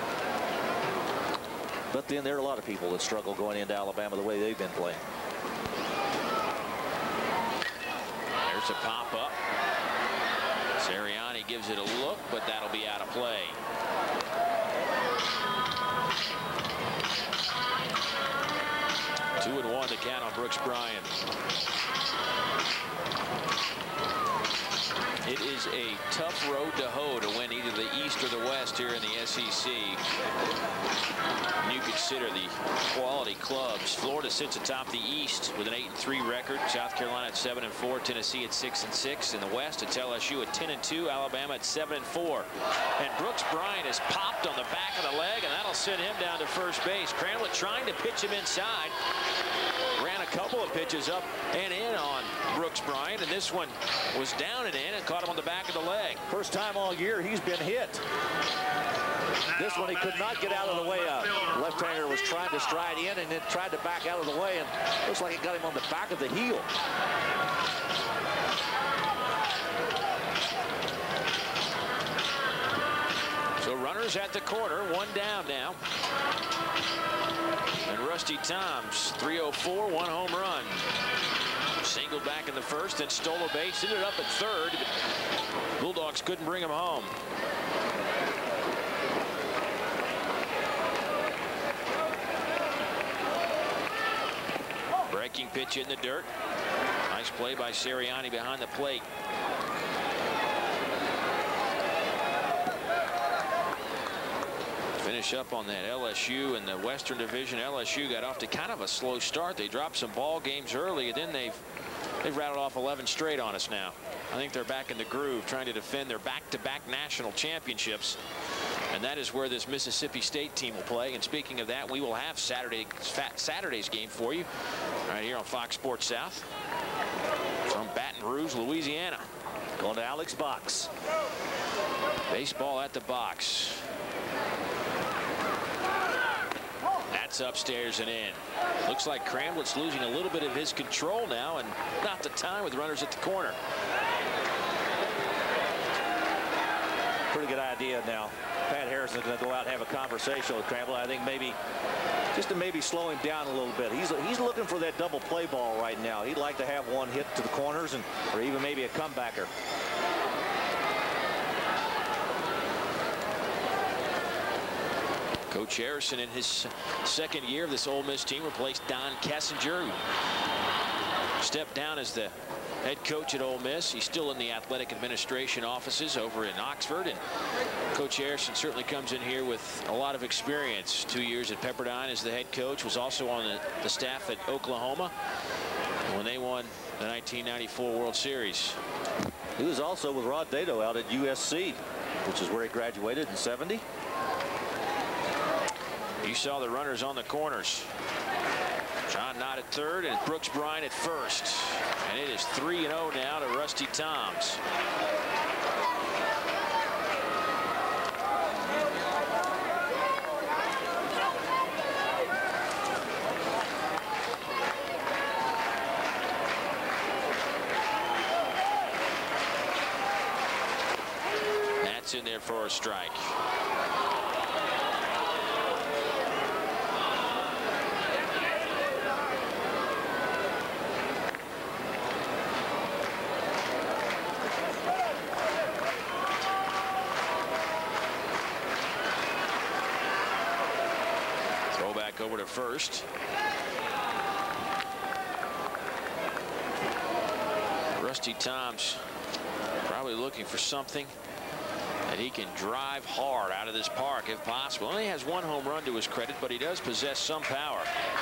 S3: But then there are a lot of people that struggle going into Alabama the way they've been playing.
S1: There's a pop-up. Sirianni gives it a look, but that'll be out of play. Two and one to count on Brooks Bryan. It is a tough road to hoe to win either the East or the West here in the S E C. When you consider the quality clubs, Florida sits atop the East with an eight and three record. South Carolina at seven and four. Tennessee at six and six. In the West, it's L S U at ten and two. Alabama at seven and four. And Brooks Bryan is popped on the back of the leg, and that'll send him down to first base. Cramlett trying to pitch him inside. Ran a couple of pitches up and in on Brooks Bryan, and this one was down and in and caught him on the back of the leg.
S3: First time all year he's been hit. This one he could not get out of the way of. Left-hander was trying to stride in and then tried to back out of the way, and looks like it got him on the back of the heel.
S1: So runners at the corner, one down now. And Rusty Toms, three oh four, one home run. Singled back in the first and stole a base, ended up at third. Bulldogs couldn't bring him home. Breaking pitch in the dirt. Nice play by Sirianni behind the plate. Finish up on that L S U in the Western Division. L S U got off to kind of a slow start. They dropped some ball games early, and then they've they've rattled off eleven straight on us now. I think they're back in the groove, trying to defend their back-to-back national championships. And that is where this Mississippi State team will play. And speaking of that, we will have Saturday, Saturday's game for you right here on Fox Sports South from Baton Rouge, Louisiana.
S3: Going to Alex Box.
S1: Baseball at the box. That's upstairs and in. Looks like Cramlett's losing a little bit of his control now, and not the time with runners at the corner.
S3: pretty good idea now. Pat Harrison's going to go out and have a conversation with Cramblett. I think maybe just to maybe slow him down a little bit. He's he's looking for that double play ball right now. He'd like to have one hit to the corners and or even maybe a comebacker.
S1: Coach Harrison in his second year of this Ole Miss team replaced Don Kessinger, who stepped down as the head coach at Ole Miss. He's still in the athletic administration offices over in Oxford, and Coach Harrison certainly comes in here with a lot of experience. Two years at Pepperdine as the head coach, was also on the, the staff at Oklahoma when they won the nineteen ninety-four World Series.
S3: He was also with Rod Dedeaux out at U S C, which is where he graduated in seventy.
S1: You saw the runners on the corners. John Knott at third and Brooks Bryant at first. And it is three and oh now to Rusty Toms. That's in there for a strike. Over to first. Rusty Toms probably looking for something that he can drive hard out of this park if possible. Only has one home run to his credit, but he does possess some power.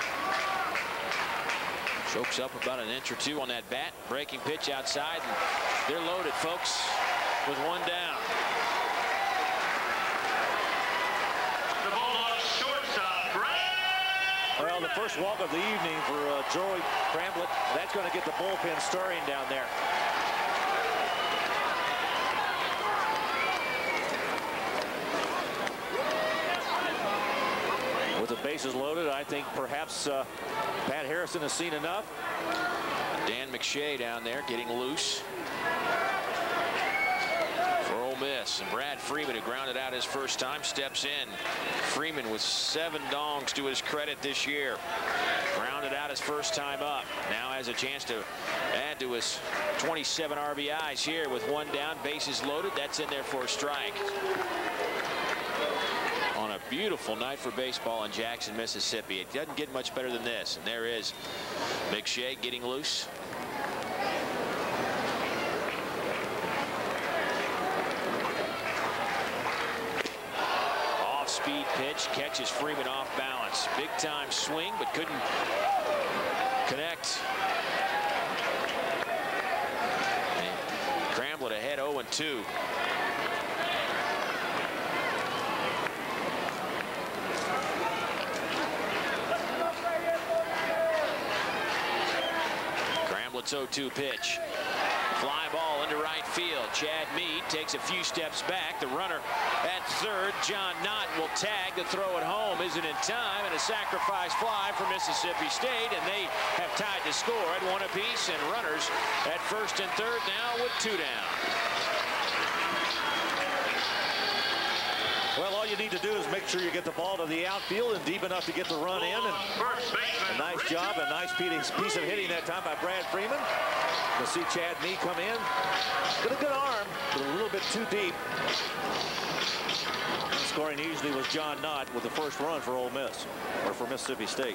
S1: Chokes up about an inch or two on that bat. Breaking pitch outside, and they're loaded, folks, with one down.
S3: Well, the first walk of the evening for uh, Joey Cramblett. That's going to get the bullpen stirring down there. With the bases loaded, I think perhaps uh, Pat Harrison has seen enough.
S1: Dan McShay down there getting loose for Ole Miss. And Brad Freeman, who grounded out his first time, steps in. Freeman with seven dongs to his credit this year. Grounded out his first time up. Now has a chance to add to his twenty-seven R B Is here with one down, bases loaded. That's in there for a strike. On a beautiful night for baseball in Jackson, Mississippi. It doesn't get much better than this. And there is McShay getting loose. Off-speed pitch, catches Freeman off balance. Big time swing, but couldn't connect. And Cramblett ahead oh and two. Cramlett's oh two pitch. Fly ball into right field. Chad Meade takes a few steps back. The runner at third, John Knott, will tag. The throw at home isn't in time, and a sacrifice fly for Mississippi State, and they have tied the score at one apiece, and runners at first and third now with two down.
S3: Well, all you need to do is make sure you get the ball to the outfield and deep enough to get the run in. And a nice job, a nice piece of hitting that time by Brad Freeman. You'll see Chad Meade come in with a good arm, but a little bit too deep. Scoring easily was John Knott with the first run for Ole Miss, or for Mississippi State.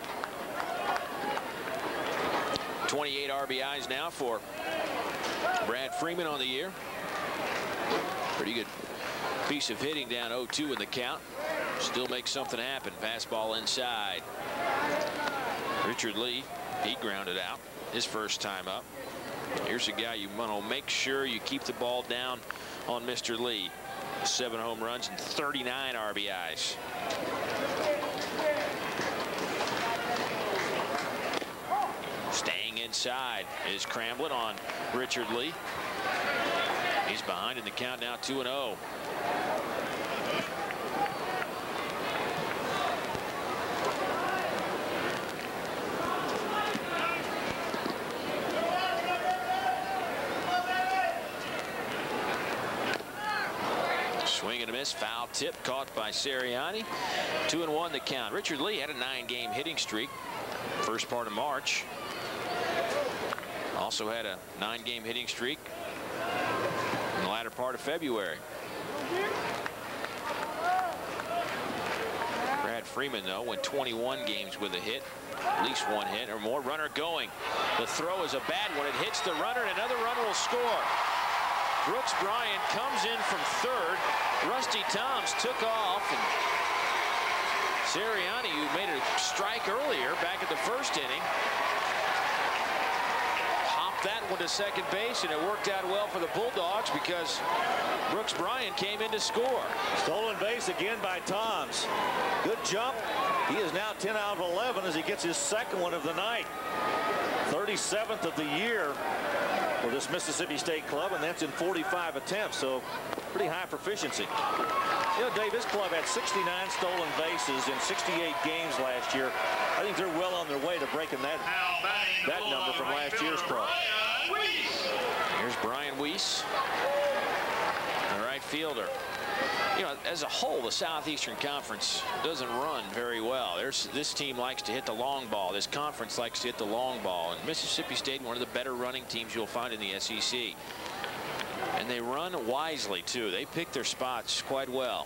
S1: twenty-eight R B Is now for Brad Freeman on the year. Pretty good piece of hitting down oh two in the count. Still makes something happen. Fastball inside. Richard Lee, he grounded out his first time up. Here's a guy you want to make sure you keep the ball down on Mister Lee. Seven home runs and thirty-nine R B Is. Staying inside is Cramblett on Richard Lee. He's behind in the count now, two and oh. Swing and a miss. Foul tip caught by Sirianni. Two and one the count. Richard Lee had a nine-game hitting streak first part of March. Also had a nine-game hitting streak in the latter part of February. Brad Freeman, though, went twenty-one games with a hit. At least one hit or more. Runner going. The throw is a bad one. It hits the runner, and another run will score. Brooks Bryant comes in from third. Rusty Toms took off, and Sirianni, who made a strike earlier back at the first inning, hopped that one to second base, and it worked out well for the Bulldogs because Brooks Bryant came in to score.
S3: Stolen base again by Toms. Good jump. He is now ten out of eleven as he gets his second one of the night. thirty-seventh of the year for this Mississippi State club, and that's in forty-five attempts, so pretty high proficiency. You know, Dave, this club had sixty-nine stolen bases in sixty-eight games last year. I think they're well on their way to breaking that, that number from last year's club.
S1: Here's Brian Weiss, the right fielder. You know, as a whole, the Southeastern Conference doesn't run very well. There's, this team likes to hit the long ball. This conference likes to hit the long ball. And Mississippi State, one of the better running teams you'll find in the S E C. And they run wisely, too. They pick their spots quite well.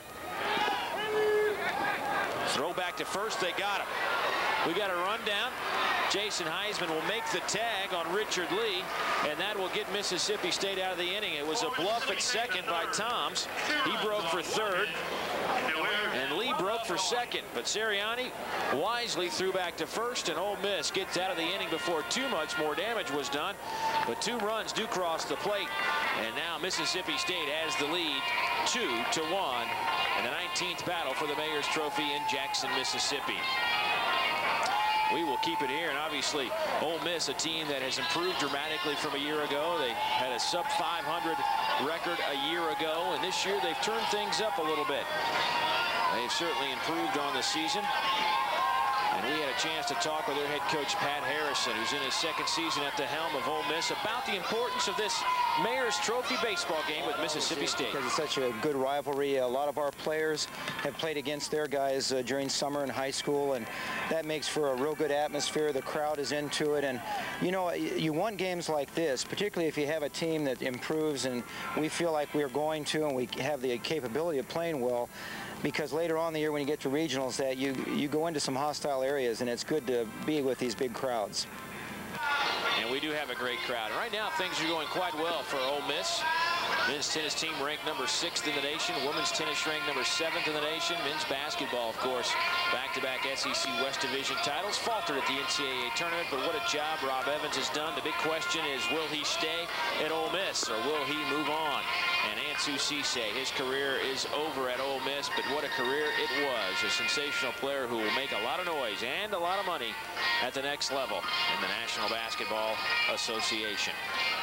S1: Throw back to first. They got him. We got a rundown. Jason Heisman will make the tag on Richard Lee, and that will get Mississippi State out of the inning. It was a bluff at second by Toms. He broke for third, and Lee broke for second. But Sirianni wisely threw back to first, and Ole Miss gets out of the inning before too much more damage was done. But two runs do cross the plate, and now Mississippi State has the lead two to one in the nineteenth battle for the Mayor's Trophy in Jackson, Mississippi. We will keep it here, and obviously Ole Miss, a team that has improved dramatically from a year ago. They had a sub five hundred record a year ago, and this year they've turned things up a little bit. They've certainly improved on the season. And we had a chance to talk with their head coach, Pat Harrison, who's in his second season at the helm of Ole Miss, about the importance of this Mayor's Trophy baseball game with Mississippi State.
S4: Because it's such a good rivalry. A lot of our players have played against their guys uh, during summer and high school, and that makes for a real good atmosphere. The crowd is into it, and you know, you want games like this, particularly if you have a team that improves, and we feel like we're going to, and we have the capability of playing well. Because later on in the year, when you get to regionals, that you you go into some hostile areas, and it's good to be with these big crowds.
S1: And we do have a great crowd. And right now, things are going quite well for Ole Miss. Men's tennis team ranked number sixth in the nation. Women's tennis ranked number seventh in the nation. Men's basketball, of course, back-to-back S E C West Division titles. Faltered at the N C double A tournament, but what a job Rob Evans has done. The big question is, will he stay at Ole Miss, or will he move on? And Ansu Cisse, his career is over at Ole Miss, but what a career it was. A sensational player who will make a lot of noise and a lot of money at the next level in the National Basketball Association.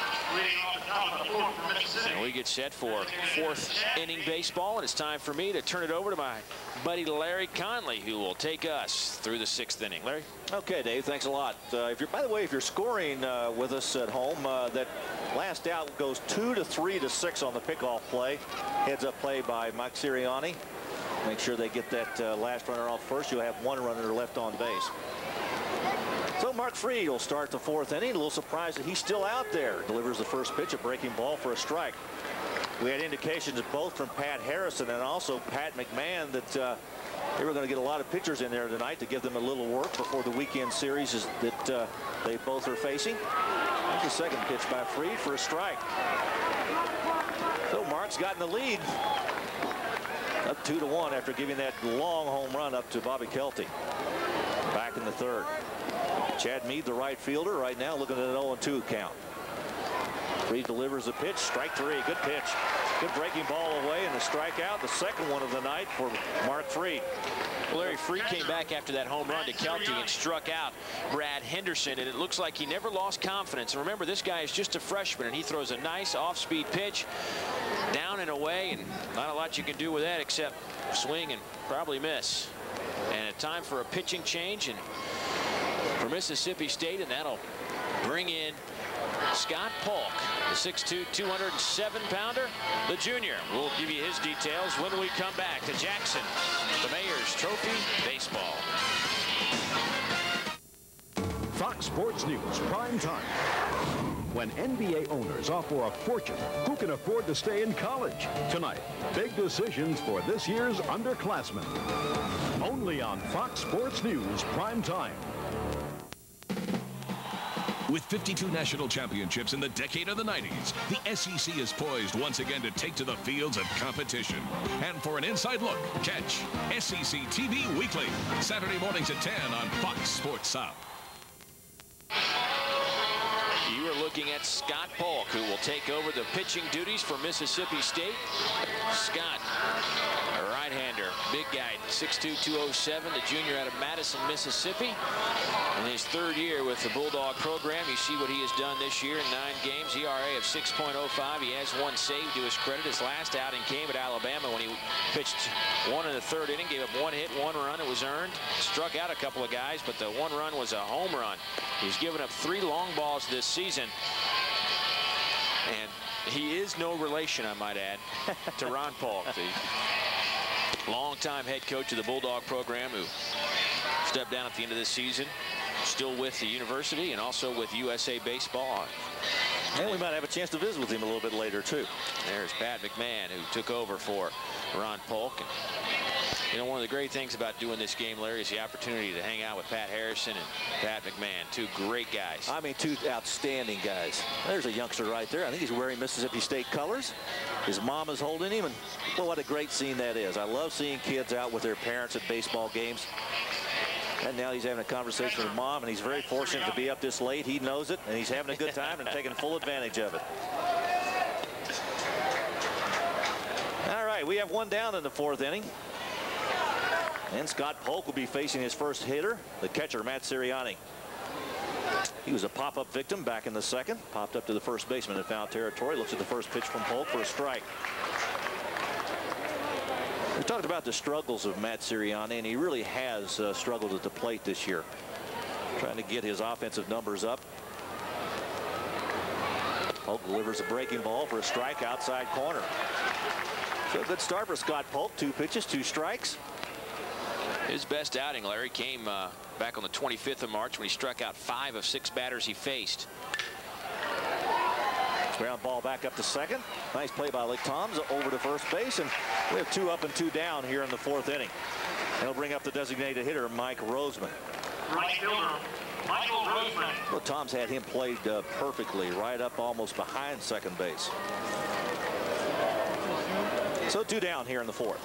S1: And we get set for fourth inning baseball, and it's time for me to turn it over to my buddy Larry Conley, who will take us through the sixth inning. Larry?
S3: Okay, Dave, thanks a lot. Uh, if you're, by the way, if you're scoring uh, with us at home, uh, that last out goes two to three to six on the pickoff play. Heads up play by Mike Sirianni. Make sure they get that uh, last runner off first. You'll have one runner left on base. So Mark Freed will start the fourth inning. A little surprised that he's still out there. Delivers the first pitch, a breaking ball for a strike. We had indications both from Pat Harrison and also Pat McMahon that uh, they were going to get a lot of pitchers in there tonight to give them a little work before the weekend series is, that uh, they both are facing. There's the second pitch by Freed for a strike. So Mark's gotten the lead. Up two to one after giving that long home run up to Bobby Kelty. Back in the third. Chad Meade, the right fielder, right now looking at an oh and two count. Freed delivers a pitch, strike three, good pitch. Good breaking ball away and a strikeout, the second one of the night for Mark Freed.
S1: Larry Freed came back after that home run to Kelty and struck out Brad Henderson, and it looks like he never lost confidence. And remember, this guy is just a freshman, and he throws a nice off-speed pitch down and away, and not a lot you can do with that except swing and probably miss. And a time for a pitching change and for Mississippi State, and that'll bring in Scott Polk, the six two, two hundred seven pounder, the junior. We'll give you his details when we come back to Jackson, the Mayor's Trophy Baseball.
S8: Fox Sports News Prime Time. When N B A owners offer a fortune, who can afford to stay in college? Tonight, big decisions for this year's underclassmen. Only on Fox Sports News Prime Time.
S9: With fifty-two national championships in the decade of the nineties, the S E C is poised once again to take to the fields of competition. And for an inside look, catch S E C T V Weekly, Saturday mornings at ten on Fox Sports South.
S1: You are looking at Scott Polk, who will take over the pitching duties for Mississippi State. Scott, a right-hander, big guy, six two, two oh seven, the junior out of Madison, Mississippi. In his third year with the Bulldog program, you see what he has done this year in nine games. E R A of six point oh five. He has one save to his credit. His last outing came at Alabama when he pitched one in the third inning, gave up one hit, one run. It was earned. Struck out a couple of guys, but the one run was a home run. He's given up three long balls this season. And he is no relation, I might add, to Ron Polk, the longtime head coach of the Bulldog program who stepped down at the end of this season. Still with the university and also with U S A Baseball.
S3: And we might have a chance to visit with him a little bit later, too.
S1: There's Pat McMahon, who took over for Ron Polk. And, you know, one of the great things about doing this game, Larry, is the opportunity to hang out with Pat Harrison and Pat McMahon, two great guys.
S3: I mean, two outstanding guys. There's a youngster right there. I think he's wearing Mississippi State colors. His mom is holding him, and well, what a great scene that is. I love seeing kids out with their parents at baseball games. And now he's having a conversation with mom, and he's very fortunate to be up this late. He knows it, and he's having a good time and taking full advantage of it. All right, we have one down in the fourth inning. And Scott Polk will be facing his first hitter, the catcher, Matt Sirianni. He was a pop-up victim back in the second. Popped up to the first baseman in foul territory. Looks at the first pitch from Polk for a strike. We talked about the struggles of Matt Sirianni, and he really has uh, struggled at the plate this year, trying to get his offensive numbers up. Polk delivers a breaking ball for a strike outside corner. So a good start for Scott Polk. Two pitches, two strikes.
S1: His best outing, Larry, came uh, back on the twenty-fifth of March when he struck out five of six batters he faced.
S3: Ground ball back up to second. Nice play by Lake Toms over to first base, and we have two up and two down here in the fourth inning. He'll bring up the designated hitter, Mike Roseman.
S7: Right fielder, Michael Roseman.
S3: Well, Toms had him played uh, perfectly, right up almost behind second base. So two down here in the fourth.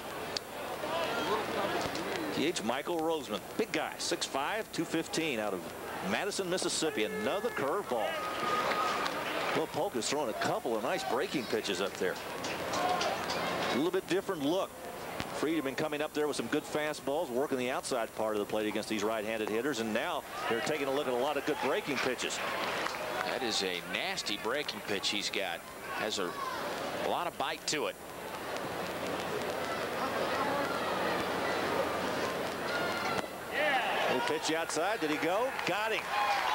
S3: D H Michael Roseman, big guy, six five, two fifteen, out of Madison, Mississippi. Another curveball. Well, Polk is throwing a couple of nice breaking pitches up there. A little bit different look. Friedman coming up there with some good fastballs, working the outside part of the plate against these right-handed hitters, and now they're taking a look at a lot of good breaking pitches.
S1: That is a nasty breaking pitch he's got. Has a, a lot of bite to it.
S3: Little pitch outside. Did he go? Got him.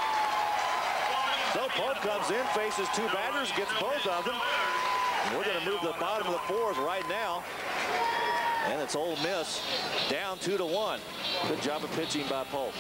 S3: So Polk comes in, faces two batters, gets both of them. And we're going to move the bottom of the fourth right now. And it's Ole Miss down two to one. Good job of pitching by Polk.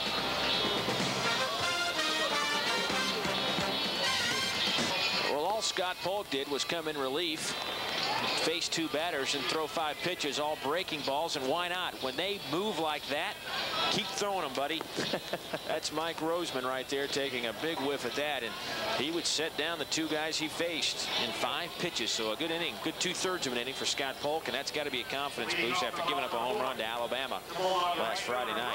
S1: Well, all Scott Polk did was come in relief, face two batters, and throw five pitches, all breaking balls. And why not? When they move like that, keep throwing them, buddy. That's Mike Roseman right there taking a big whiff at that, and he would set down the two guys he faced in five pitches. So a good inning, good two-thirds of an inning for Scott Polk, and that's got to be a confidence boost after giving up a home run to Alabama last Friday night.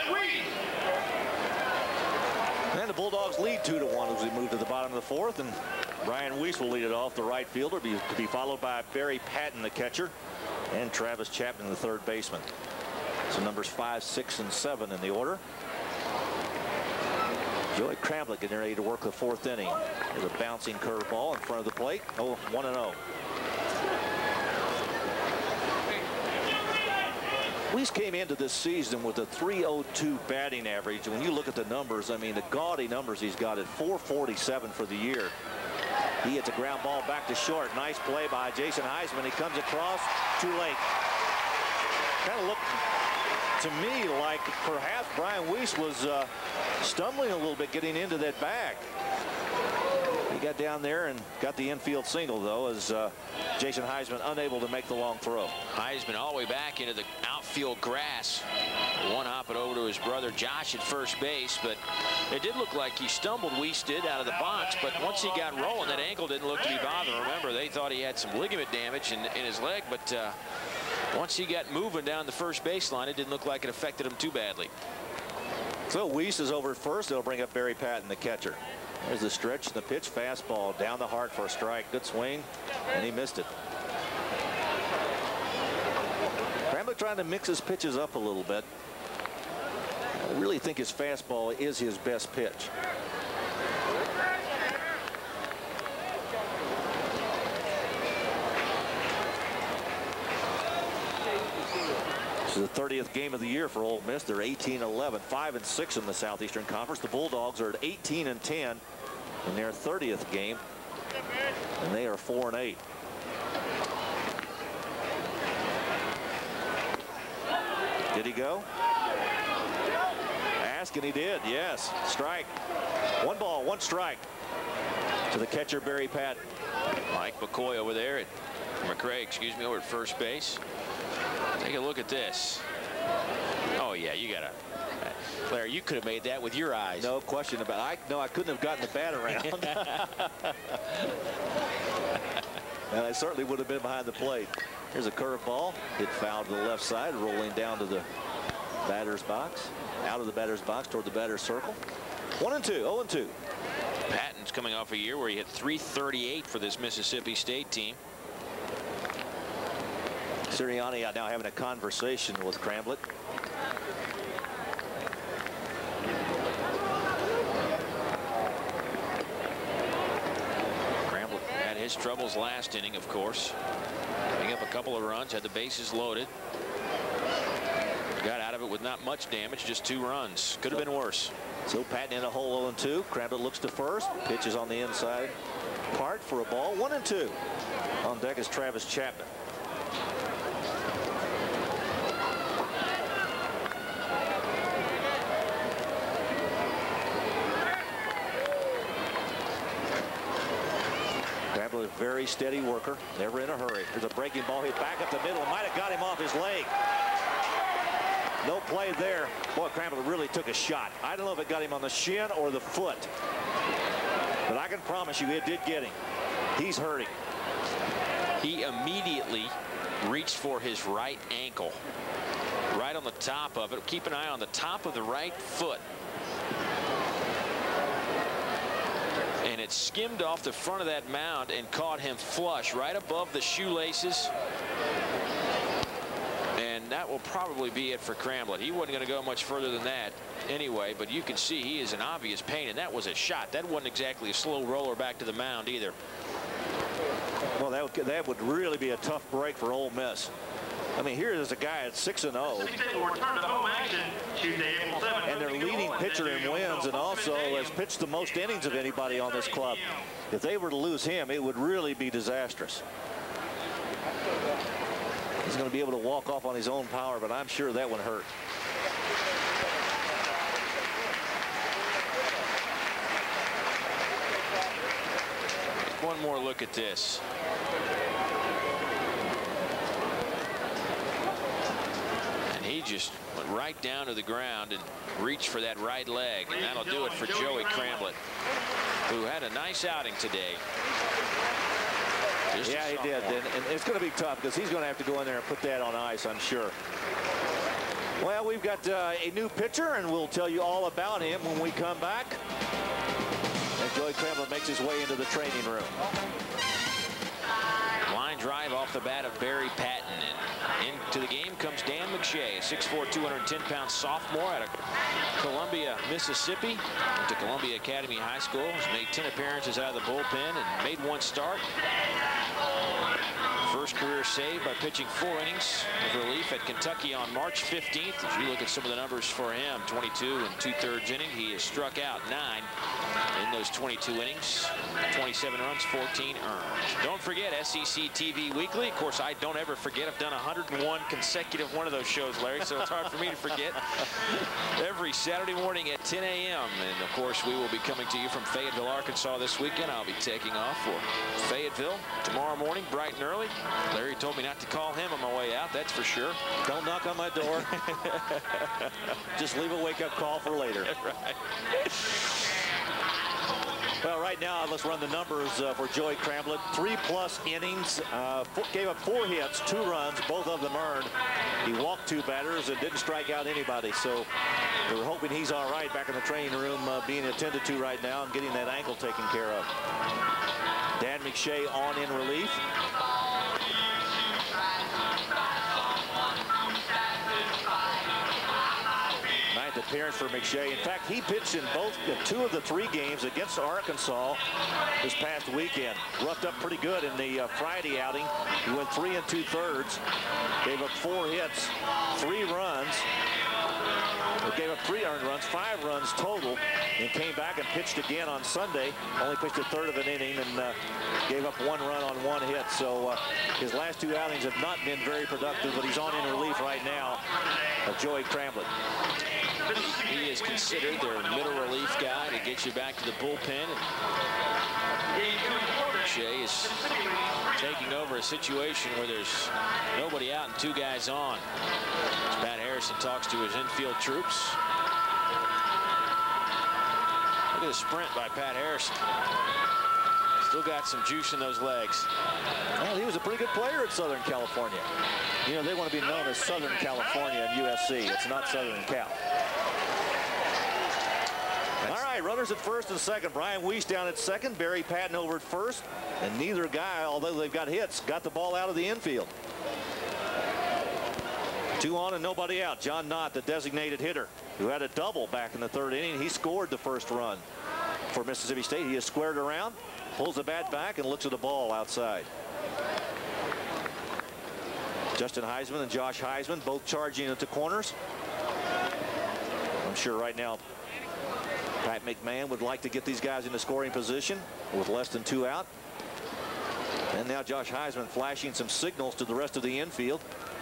S3: And the Bulldogs lead two to one as we move to the bottom of the fourth, and Brian Weiss will lead it off, the right fielder, be, to be followed by Barry Patton, the catcher, and Travis Chapman, the third baseman. So numbers five, six, and seven in the order. Joey Kravlik getting ready to work the fourth inning. There's a bouncing curveball in front of the plate. Oh, one and oh. Weiss came into this season with a three oh two batting average. When you look at the numbers, I mean, the gaudy numbers he's got at four forty-seven for the year. He hits a ground ball back to short. Nice play by Jason Heisman. He comes across too late. Kind of looked to me like perhaps Brian Weiss was uh, stumbling a little bit getting into that bag. He got down there and got the infield single, though, as uh, Jason Heisman unable to make the long throw.
S1: Heisman all the way back into the outfield grass. One hopping over to his brother Josh at first base, but it did look like he stumbled. Weiss did out of the box, but once he got rolling, that ankle didn't look to be bothering. Remember, they thought he had some ligament damage in, in his leg, but uh, once he got moving down the first baseline, it didn't look like it affected him too badly.
S3: So Weiss is over at first. It'll bring up Barry Patton, the catcher. There's the stretch and the pitch. Fastball down the heart for a strike. Good swing, and he missed it. Cramblick trying to mix his pitches up a little bit. I really think his fastball is his best pitch. This is the thirtieth game of the year for Ole Miss. They're eighteen eleven, five and six in the Southeastern Conference. The Bulldogs are at eighteen and ten in their thirtieth game, and they are four and eight. Did he go? Ask, and he did. Yes. Strike. One ball, one strike to the catcher, Barry Patton.
S1: Mike McCoy over there at McCray, excuse me, over at first base. Take a look at this. Oh, yeah, you got to. Larry, you could have made that with your eyes.
S3: No question about it. I, no, I couldn't have gotten the bat around. And I certainly would have been behind the plate. Here's a curveball. Hit foul to the left side, rolling down to the batter's box. Out of the batter's box toward the batter's circle. One and two, oh and two.
S1: Patton's coming off a year where he hit three thirty-eight for this Mississippi State team.
S3: Sirianni now having a conversation with Cramblick.
S1: Cramblick had his troubles last inning, of course. Picking up a couple of runs, had the bases loaded. Got out of it with not much damage, just two runs. Could have been worse.
S3: So Patton in a hole, oh and two. Cramblick looks to first. Pitches on the inside part for a ball. one and two. On deck is Travis Chapman. Cramblick, a very steady worker, never in a hurry. There's a breaking ball hit back up the middle. Might have got him off his leg. No play there. Boy, Cramblick really took a shot. I don't know if it got him on the shin or the foot, but I can promise you it did get him. He's hurting.
S1: He immediately reached for his right ankle, right on the top of it. Keep an eye on the top of the right foot. And it skimmed off the front of that mound and caught him flush right above the shoelaces. And that will probably be it for Cramblick. He wasn't going to go much further than that anyway, but you can see he is in obvious pain, and that was a shot. That wasn't exactly a slow roller back to the mound either.
S3: Well, that would, that would really be a tough break for Ole Miss. I mean, here is a guy at six and oh. And their leading pitcher in wins, and also has pitched the most innings of anybody on this club. If they were to lose him, it would really be disastrous. He's going to be able to walk off on his own power, but I'm sure that one hurt.
S1: One more look at this. And he just went right down to the ground and reached for that right leg, and that'll do it for Joey Cramblick, who had a nice outing today. Just
S3: yeah, he did. And, and it's going to be tough because he's going to have to go in there and put that on ice, I'm sure. Well, we've got uh, a new pitcher, and we'll tell you all about him when we come back. And Joey Cramblick makes his way into the training room.
S1: Line drive off the bat of Barry Patton. And into the game comes Dan McShay, a six four, two hundred ten pound sophomore out of Columbia, Mississippi. Went to Columbia Academy High School. Has made ten appearances out of the bullpen and made one start. First first career save by pitching four innings of relief at Kentucky on March fifteenth. As you look at some of the numbers for him, twenty-two and two-thirds inning, he has struck out nine in those twenty-two innings. twenty-seven runs, fourteen earned. Don't forget S E C T V Weekly. Of course, I don't ever forget. I've done one hundred and one consecutive one of those shows, Larry, so it's hard for me to forget. Every Saturday morning at ten A M And, of course, we will be coming to you from Fayetteville, Arkansas this weekend. I'll be taking off for Fayetteville tomorrow morning, bright and early. Larry told me not to call him on my way out, that's for sure.
S3: Don't knock on my door. Just leave a wake-up call for later.
S1: Right.
S3: Well, right now, let's run the numbers uh, for Joey Cramblett. Three-plus innings, uh, four, gave up four hits, two runs, both of them earned. He walked two batters and didn't strike out anybody. So we're hoping he's all right back in the training room, uh, being attended to right now and getting that ankle taken care of. Dan McShay on in relief. Ninth appearance for McShay. In fact, he pitched in both two of the three games against Arkansas this past weekend. Roughed up pretty good in the uh, Friday outing. He went three and two-thirds. Gave up four hits, three runs. He gave up three earned runs, five runs total, and came back and pitched again on Sunday. Only pitched a third of an inning and uh, gave up one run on one hit. So uh, his last two outings have not been very productive, but he's on in relief right now of Joey Cramblett.
S1: He is considered their middle relief guy to get you back to the bullpen. McShay is taking over a situation where there's nobody out and two guys on. As Pat Harrison talks to his infield troops. Look at the sprint by Pat Harrison. Still got some juice in those legs.
S3: Well, he was a pretty good player at Southern California. You know, they want to be known as Southern California in U S C. It's not Southern Cal. All right, runners at first and second. Brian Weiss down at second. Barry Patton over at first. And neither guy, although they've got hits, got the ball out of the infield. Two on and nobody out. John Knott, the designated hitter, who had a double back in the third inning. He scored the first run for Mississippi State. He is squared around, pulls the bat back, and looks at the ball outside. Justin Heisman and Josh Heisman both charging at the corners. I'm sure right now Pat McMahon would like to get these guys in the scoring position with less than two out. And now Josh Heisman flashing some signals to the rest of the infield.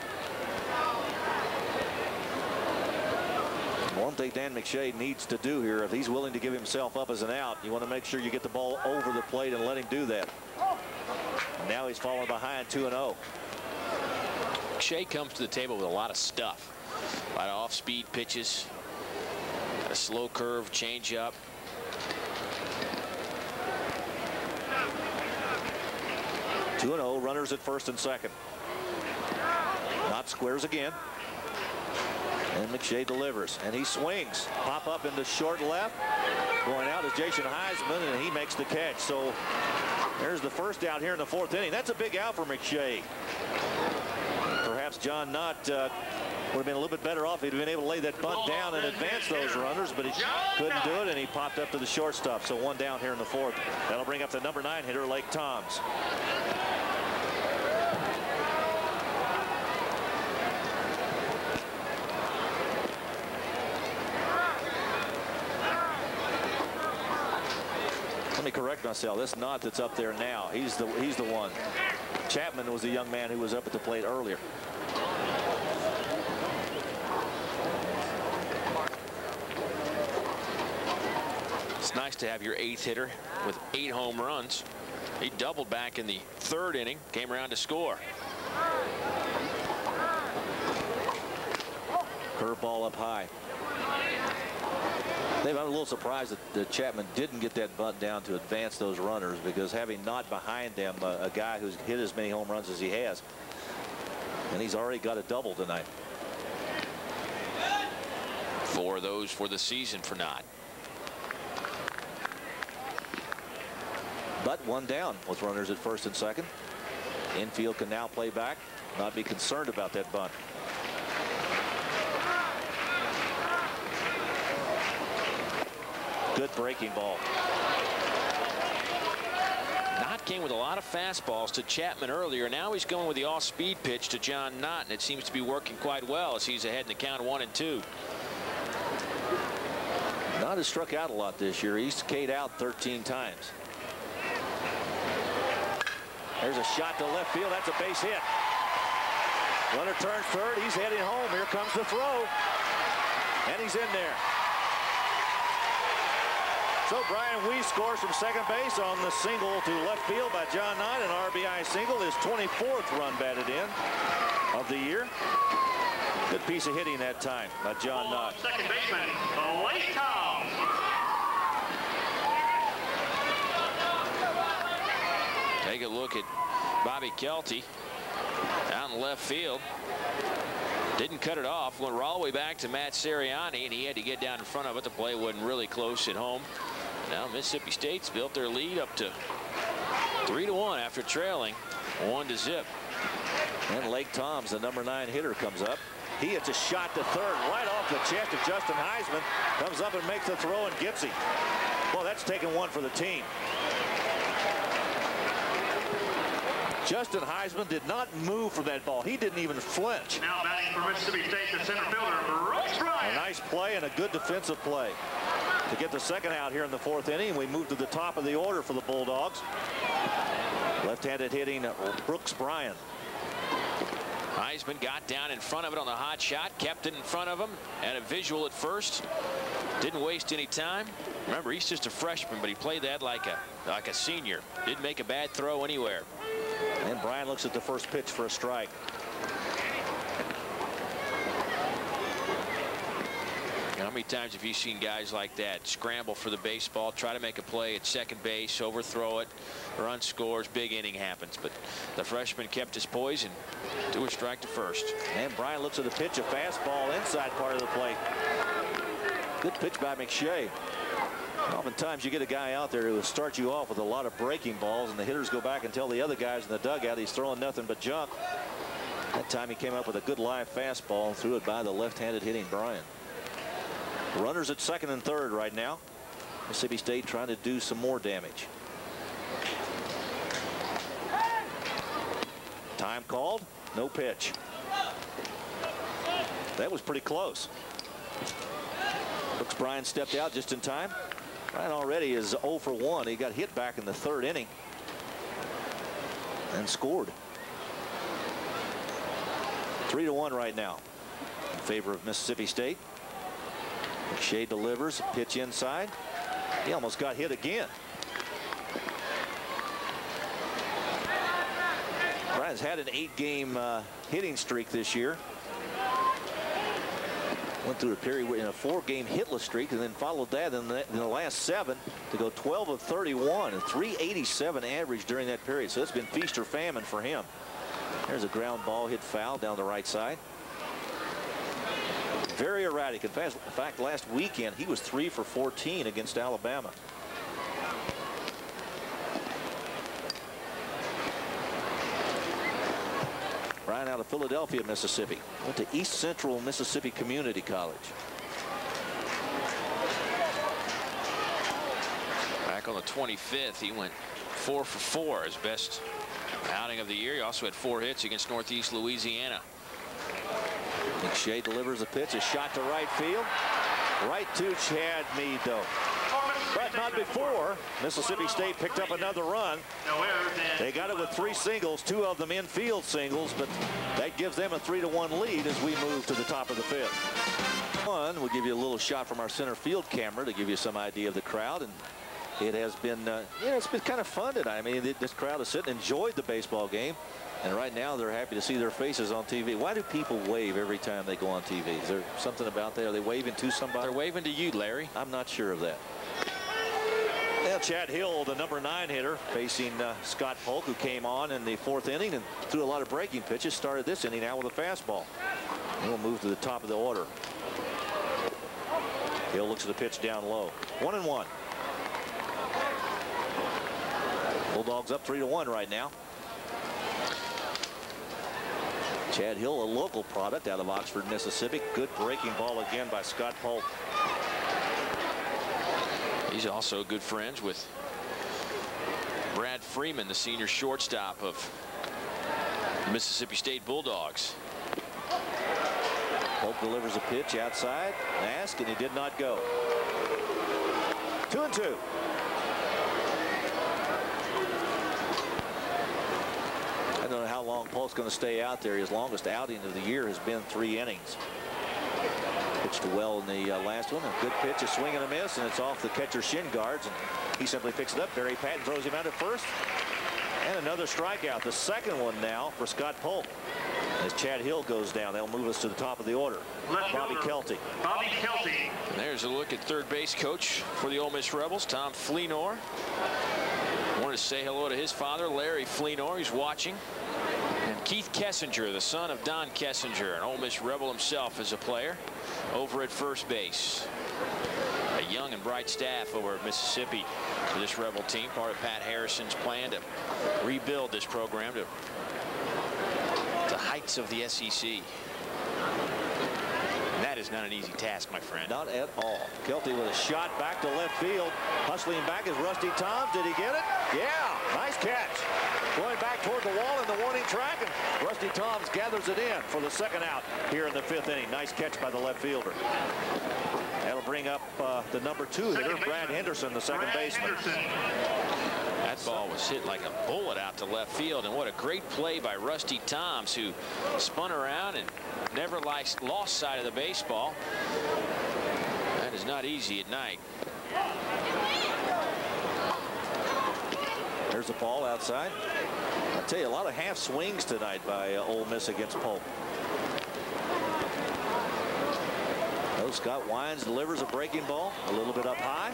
S3: One thing Dan McShay needs to do here, if he's willing to give himself up as an out, you want to make sure you get the ball over the plate and let him do that. Now he's falling behind two and oh.
S1: McShay comes to the table with a lot of stuff. A lot of off-speed pitches. A slow curve, change up.
S3: two and oh, runners at first and second. Knott squares again. And McShay delivers. And he swings. Pop up into short left. Going out is Jason Heisman, and he makes the catch. So there's the first out here in the fourth inning. That's a big out for McShay. Perhaps John Knott uh, would have been a little bit better off if he'd been able to lay that bunt down and advance those runners, but he couldn't do it, and he popped up to the shortstop. So one down here in the fourth. That'll bring up the number nine hitter, Lake Toms. Let me correct myself. This Knott that's up there now, he's the he's the one. Chapman was the young man who was up at the plate earlier.
S1: It's nice to have your eighth hitter with eight home runs. He doubled back in the third inning, came around to score.
S3: Curveball up high. Dave, I'm a little surprised that, that Chapman didn't get that bunt down to advance those runners, because having Knott behind them, uh, a guy who's hit as many home runs as he has, and he's already got a double tonight.
S1: Four of those for the season for Knott.
S3: But one down with runners at first and second. Infield can now play back, not be concerned about that bunt. Good breaking ball.
S1: Knott came with a lot of fastballs to Chapman earlier. Now he's going with the off-speed pitch to John Knott, and it seems to be working quite well as he's ahead in the count one and two.
S3: Knott has struck out a lot this year. He's K'd out thirteen times. There's a shot to left field. That's a base hit. Runner turns third. He's heading home. Here comes the throw. And he's in there. So Brian Weiss scores from second base on the single to left field by John Knott. An R B I single, his twenty-fourth run batted in of the year. Good piece of hitting that time by John Knott.
S7: Second baseman, Lake Toms.
S1: Take a look at Bobby Kelty out in left field. Didn't cut it off. Went all the way back to Matt Sirianni, and he had to get down in front of it. The play wasn't really close at home. Now Mississippi State's built their lead up to three to one after trailing one to zip.
S3: And Lake Toms, the number nine hitter, comes up. He hits a shot to third right off the chest of Justin Heisman. Comes up and makes the throw and gets him. Well, that's taking one for the team. Justin Heisman did not move from that ball. He didn't even flinch.
S7: Now batting for Mississippi State, the center fielder, Brooks Bryant.
S3: A nice play and a good defensive play to get the second out here in the fourth inning. We move to the top of the order for the Bulldogs. Left-handed hitting Brooks Bryant.
S1: Heisman got down in front of it on the hot shot, kept it in front of him, had a visual at first. Didn't waste any time. Remember, he's just a freshman, but he played that like a like a senior. Didn't make a bad throw anywhere.
S3: And Bryant looks at the first pitch for a strike.
S1: How many times have you seen guys like that scramble for the baseball, try to make a play at second base, overthrow it, run scores, big inning happens? But the freshman kept his poise and threw a strike to first.
S3: And Bryant looks at the pitch, a fastball inside part of the plate. Good pitch by McShay. Oftentimes you get a guy out there who will start you off with a lot of breaking balls, and the hitters go back and tell the other guys in the dugout he's throwing nothing but junk. That time he came up with a good live fastball and threw it by the left-handed hitting Bryant. Runners at second and third right now. Mississippi State trying to do some more damage. Time called. No pitch. That was pretty close. Brooks Bryant stepped out just in time. Bryant already is oh for one. He got hit back in the third inning and scored. Three to one right now in favor of Mississippi State. McShay delivers, pitch inside. He almost got hit again. Bryant's had an eight-game uh, hitting streak this year. Went through a period in a four-game hitless streak, and then followed that in the, in the last seven to go twelve of thirty-one, and three eighty-seven average during that period. So it's been feast or famine for him. There's a ground ball hit foul down the right side. Very erratic. In fact, in fact, last weekend he was three for fourteen against Alabama. Bryant out of Philadelphia, Mississippi. Went to East Central Mississippi Community College.
S1: Back on the twenty-fifth, he went four for four, his best outing of the year. He also had four hits against Northeast Louisiana.
S3: McShay delivers a pitch, a shot to right field. Right to Chad Meade, though. But not before. Mississippi State picked up another run. They got it with three singles, two of them infield singles, but that gives them a three to one lead as we move to the top of the fifth. One, we'll give you a little shot from our center field camera to give you some idea of the crowd, and it has been, uh, yeah, it's been kind of fun tonight. I mean, this crowd has sitting, enjoyed the baseball game. And right now they're happy to see their faces on T V. Why do people wave every time they go on T V? Is there something about that? Are they waving to somebody?
S1: They're waving to you, Larry.
S3: I'm not sure of that. Well, Chad Hill, the number nine hitter, facing uh, Scott Polk, who came on in the fourth inning and threw a lot of breaking pitches. Started this inning now with a fastball. And we'll move to the top of the order. Hill looks at the pitch down low. One and one. Bulldogs up three to one right now. Chad Hill, a local product out of Oxford, Mississippi. Good breaking ball again by Scott Polk.
S1: He's also good friends with Brad Freeman, the senior shortstop of the Mississippi State Bulldogs.
S3: Polk delivers a pitch outside. Asked, and he did not go. Two and two. I don't know how long Polk's going to stay out there. His longest outing of the year has been three innings. Pitched well in the uh, last one. A good pitch, a swing and a miss, and it's off the catcher's shin guards. And he simply picks it up. Barry Patton throws him out at first. And another strikeout. The second one now for Scott Polk. As Chad Hill goes down, they'll move us to the top of the order.
S7: Left
S3: Bobby
S7: fielder,
S3: Kelty.
S7: Bobby Kelty.
S1: And there's a look at third base coach for the Ole Miss Rebels, Tom Fleenor. Wanted to say hello to his father, Larry Fleenor. He's watching. And Keith Kessinger, the son of Don Kessinger, an Ole Miss Rebel himself as a player, over at first base. A young and bright staff over at Mississippi for this Rebel team, part of Pat Harrison's plan to rebuild this program to the heights of the S E C. And that is not an easy task, my friend.
S3: Not at all. Kelty with a shot back to left field. Hustling back is Rusty Toms. Did he get it? Yeah, nice catch. Going back toward the wall in the warning track, and Rusty Toms gathers it in for the second out here in the fifth inning. Nice catch by the left fielder. That'll bring up uh, the number two hitter, Brad Henderson, the second baseman.
S1: That ball was hit like a bullet out to left field, and what a great play by Rusty Toms, who spun around and never lost sight of the baseball. That is not easy at night.
S3: There's the ball outside. I tell you, a lot of half swings tonight by uh, Ole Miss against Polk. Oh, Scott Wines delivers a breaking ball, a little bit up high.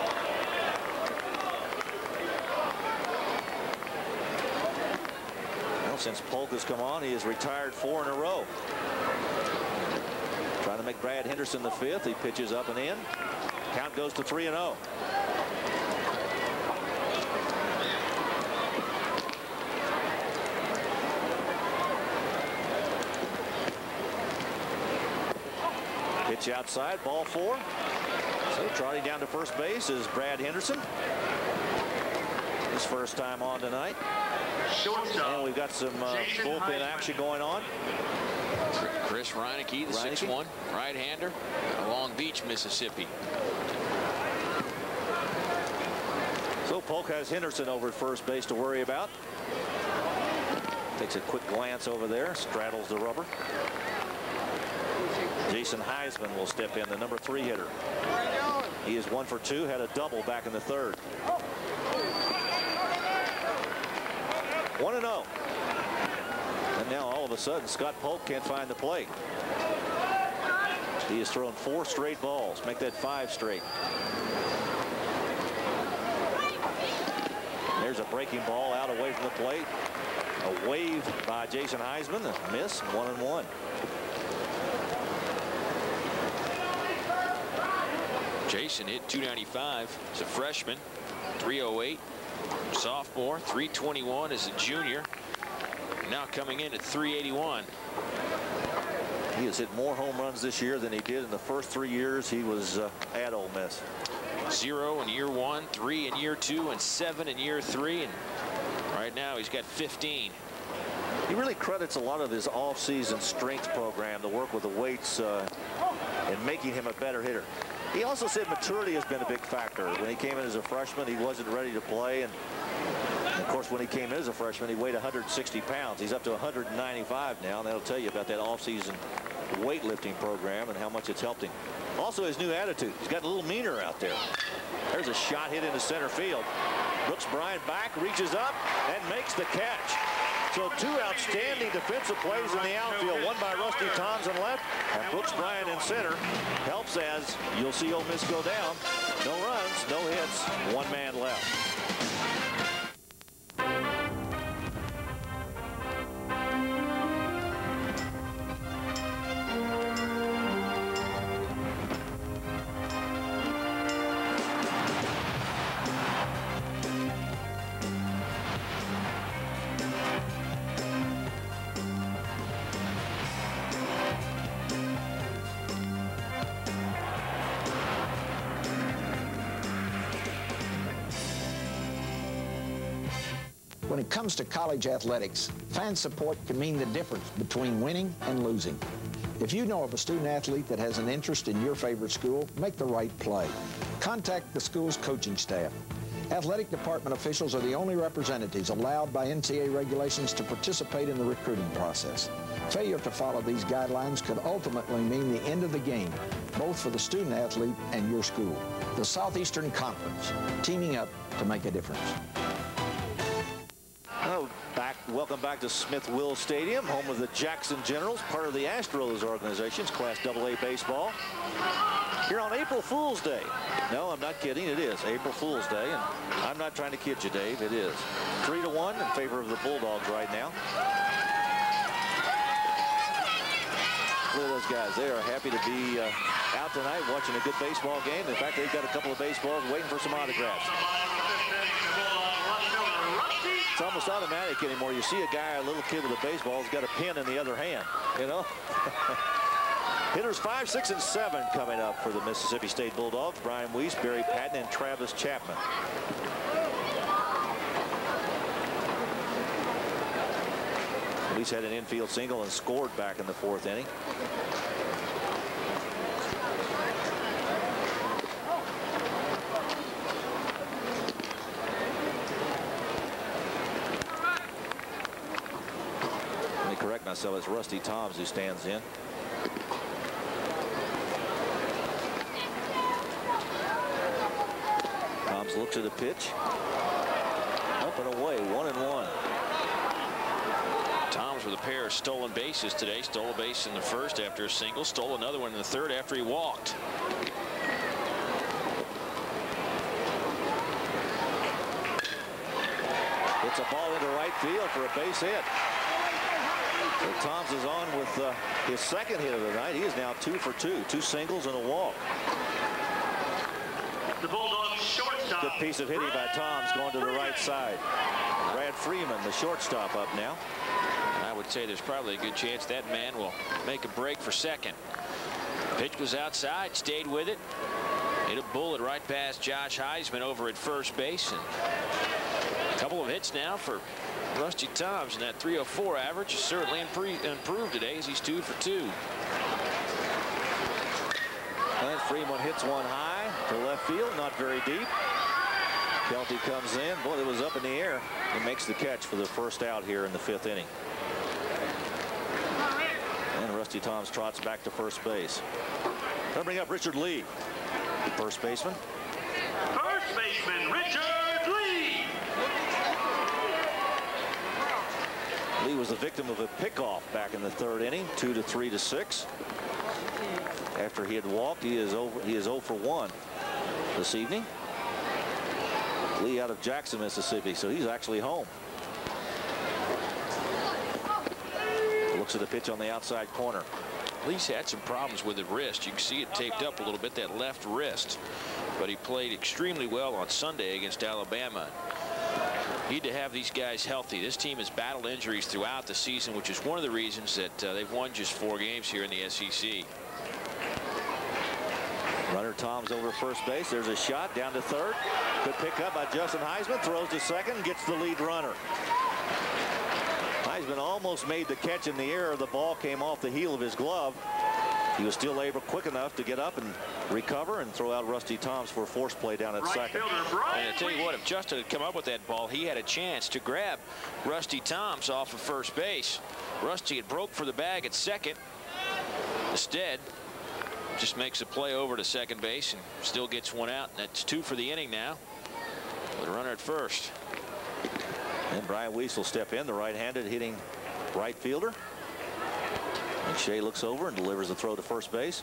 S3: Well, since Polk has come on, he has retired four in a row. Trying to make Brad Henderson the fifth. He pitches up and in. Count goes to three and oh. Pitch outside, ball four. So trotting down to first base is Brad Henderson. His first time on tonight. And we've got some uh, bullpen action going on.
S1: Chris Reineke, the six one right-hander, out of Long Beach, Mississippi.
S3: So Polk has Henderson over at first base to worry about. Takes a quick glance over there, straddles the rubber. Jason Heisman will step in, the number three hitter. He is one for two, had a double back in the third. one and oh. And now all of a sudden Scott Polk can't find the plate. He has thrown four straight balls, make that five straight. There's a breaking ball out away from the plate. A wave by Jason Heisman, a miss, one and one.
S1: Jason hit two ninety-five as a freshman, three oh eight sophomore, three twenty-one as a junior. Now coming in at three eighty-one.
S3: He has hit more home runs this year than he did in the first three years he was uh, at Ole Miss.
S1: Zero in year one, three in year two, and seven in year three. And right now he's got fifteen.
S3: He really credits a lot of his off-season strength program, the work with the weights, uh, and making him a better hitter. He also said maturity has been a big factor. When he came in as a freshman, he wasn't ready to play. And of course, when he came in as a freshman, he weighed one hundred sixty pounds. He's up to one hundred ninety-five now, and that'll tell you about that off-season weightlifting program and how much it's helped him. Also, his new attitude. He's got a little meaner out there. There's a shot hit into center field. Brooks Bryant back, reaches up, and makes the catch. So two outstanding defensive plays in the outfield, one by Rusty Toms in left, and Brooks Bryant in center. Helps as you'll see Ole Miss go down. No runs, no hits, one man left.
S6: When it comes to college athletics, fan support can mean the difference between winning and losing. If you know of a student athlete that has an interest in your favorite school, make the right play. Contact the school's coaching staff. Athletic department officials are the only representatives allowed by N C double A regulations to participate in the recruiting process. Failure to follow these guidelines could ultimately mean the end of the game, both for the student athlete and your school. The Southeastern Conference, teaming up to make a difference.
S3: Oh, back, welcome back to Smith-Wills Stadium, home of the Jackson Generals, part of the Astros organization's Class double A baseball. Here on April Fool's Day. No, I'm not kidding. It is April Fool's Day, and I'm not trying to kid you, Dave. It is three to one in favor of the Bulldogs right now. Look at those guys. They are happy to be uh, out tonight watching a good baseball game. In fact, they've got a couple of baseballs waiting for some autographs. It's almost automatic anymore. You see a guy, a little kid with a baseball, has got a pin in the other hand, you know? Hitters five, six, and seven coming up for the Mississippi State Bulldogs. Brian Weiss, Barry Patton, and Travis Chapman. Weiss had an infield single and scored back in the fourth inning. Let me correct myself. It's Rusty Toms who stands in. Toms looks at the pitch. Up and away, one and one.
S1: Toms with a pair of stolen bases today. Stole a base in the first after a single. Stole another one in the third after he walked.
S3: It's a ball into right field for a base hit. So Toms is on with uh, his second hit of the night. He is now two for two. Two singles and a walk.
S7: The Bulldogs shortstop.
S3: Good piece of hitting by Toms going to the right side. Brad Freeman, the shortstop, up now.
S1: I would say there's probably a good chance that man will make a break for second. Pitch was outside, stayed with it. Hit a bullet right past Josh Heisman over at first base. And a couple of hits now for Rusty Toms, and that three oh four average is certainly improved today as he's two for two.
S3: And Freeman hits one high to left field, not very deep. Kelty comes in. Boy, it was up in the air. He makes the catch for the first out here in the fifth inning. And Rusty Toms trots back to first base. They'll bring up Richard Lee, first baseman.
S7: First baseman, Richard Lee.
S3: Lee was the victim of a pickoff back in the third inning, two to three to six. After he had walked, he is over. He is oh for one this evening. Lee out of Jackson, Mississippi, so he's actually home. Looks at the pitch on the outside corner.
S1: Lee's had some problems with the wrist. You can see it taped up a little bit, that left wrist. But he played extremely well on Sunday against Alabama. Need to have these guys healthy. This team has battled injuries throughout the season, which is one of the reasons that uh, they've won just four games here in the S E C.
S3: Runner Toms over first base. There's a shot down to third. Good pick up by Justin Heisman. Throws to second. Gets the lead runner. Heisman almost made the catch in the air. The ball came off the heel of his glove. He was still able quick enough to get up and recover and throw out Rusty Toms for a force play down at second.
S1: And I tell you what, if Justin had come up with that ball, he had a chance to grab Rusty Toms off of first base. Rusty had broke for the bag at second. Instead, just makes a play over to second base and still gets one out. And that's two for the inning now with a runner at first.
S3: And Brian Weiss will step in, the right-handed hitting right fielder. And Shea looks over and delivers the throw to first base.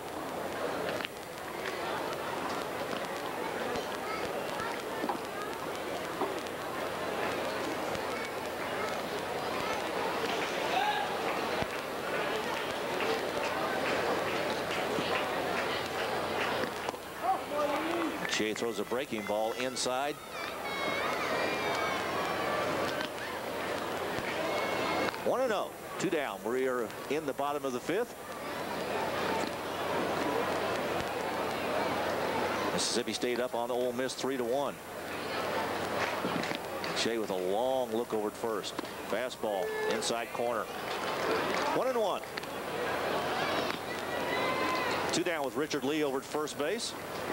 S3: Shea throws a breaking ball inside. one and oh, two down. We are in the bottom of the fifth. Mississippi State up on Ole Miss three to one. McShay with a long look over at first. Fastball inside corner. One and one. Two down with Richard Lee over at first base.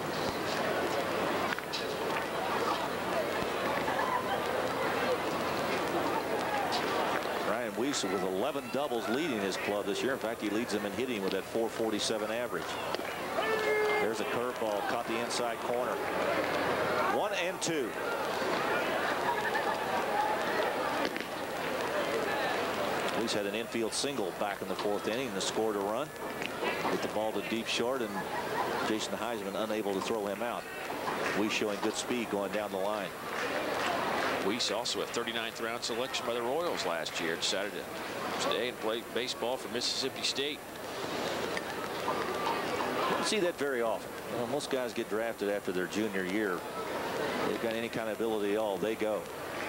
S3: Ryan Wiese with eleven doubles leading his club this year. In fact, he leads them in hitting with that four forty-seven average. There's a curveball, caught the inside corner. One and two. Wiese had an infield single back in the fourth inning and scored a run. Hit the ball to deep short, and Jason Heisman unable to throw him out. Wiese showing good speed going down the line.
S1: Wiese also a thirty-ninth round selection by the Royals last year. Decided to stay and play baseball for Mississippi State.
S3: You don't see that very often. You know, most guys get drafted after their junior year. They've got any kind of ability at all, they go.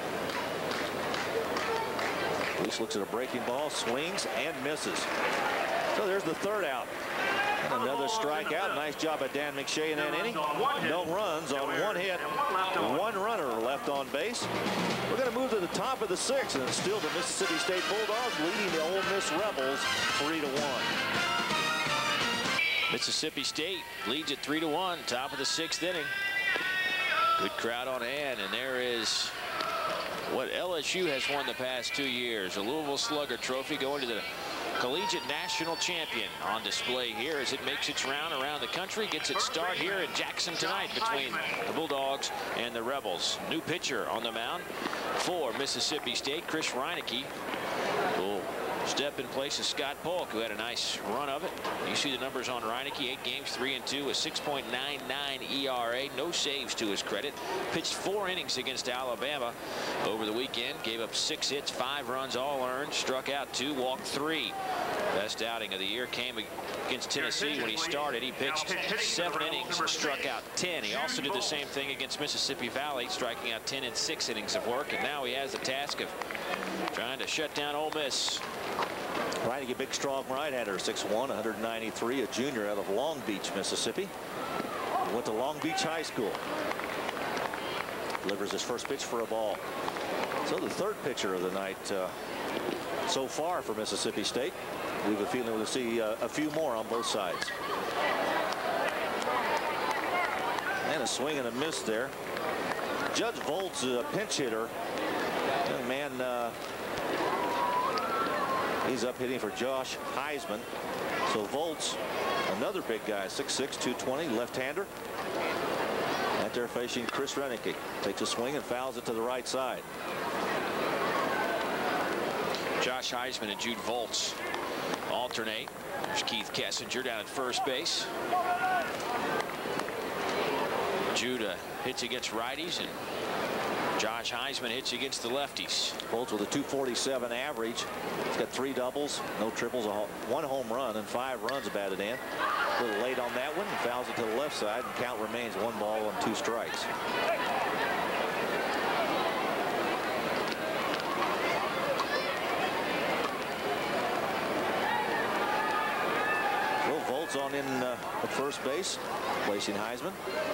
S3: Wiese looks at a breaking ball, swings and misses. So there's the third out. And another strikeout. Nice job by Dan McShay in that inning. No runs on one hit. One runner left on base. We're going to move to the top of the sixth, and it's still the Mississippi State Bulldogs leading the Ole Miss Rebels three to one.
S1: Mississippi State leads at three to one, top of the sixth inning. Good crowd on hand, and there is what L S U has won the past two years, a Louisville Slugger Trophy, going to the Collegiate National Champion on display here as it makes its round around the country. Gets its start here in Jackson tonight between the Bulldogs and the Rebels. New pitcher on the mound for Mississippi State, Chris Reineke, will step in place of Scott Polk, who had a nice run of it. You see the numbers on Reineke: eight games, three and two, a six point nine nine E R A, no saves to his credit. Pitched four innings against Alabama over the weekend, gave up six hits, five runs, all earned, struck out two, walked three. Best outing of the year came against Tennessee when he started. He pitched seven innings and struck out ten. He also did the same thing against Mississippi Valley, striking out ten in six innings of work, and now he has the task of trying to shut down Ole Miss.
S3: Reineke, big, strong right-hander, six one, one ninety-three, a junior out of Long Beach, Mississippi. Went to Long Beach High School. Delivers his first pitch for a ball. So the third pitcher of the night uh, so far for Mississippi State. We have a feeling we'll see uh, a few more on both sides. And a swing and a miss there. Judge Volz, a pinch hitter. Young man, uh, he's up hitting for Josh Heisman. So Volz, another big guy, six six, two twenty, left-hander. Out there facing Chris Reineke. Takes a swing and fouls it to the right side.
S1: Josh Heisman and Jude Volz alternate. There's Keith Kessinger down at first base. Jude hits against righties, and Josh Heisman hits against the lefties.
S3: Volz with a two forty-seven average. He's got three doubles, no triples, one home run, and five runs batted in. A little late on that one. Fouls it to the left side, and count remains one ball and two strikes. Will Volz on in uh, at first base, placing Heisman.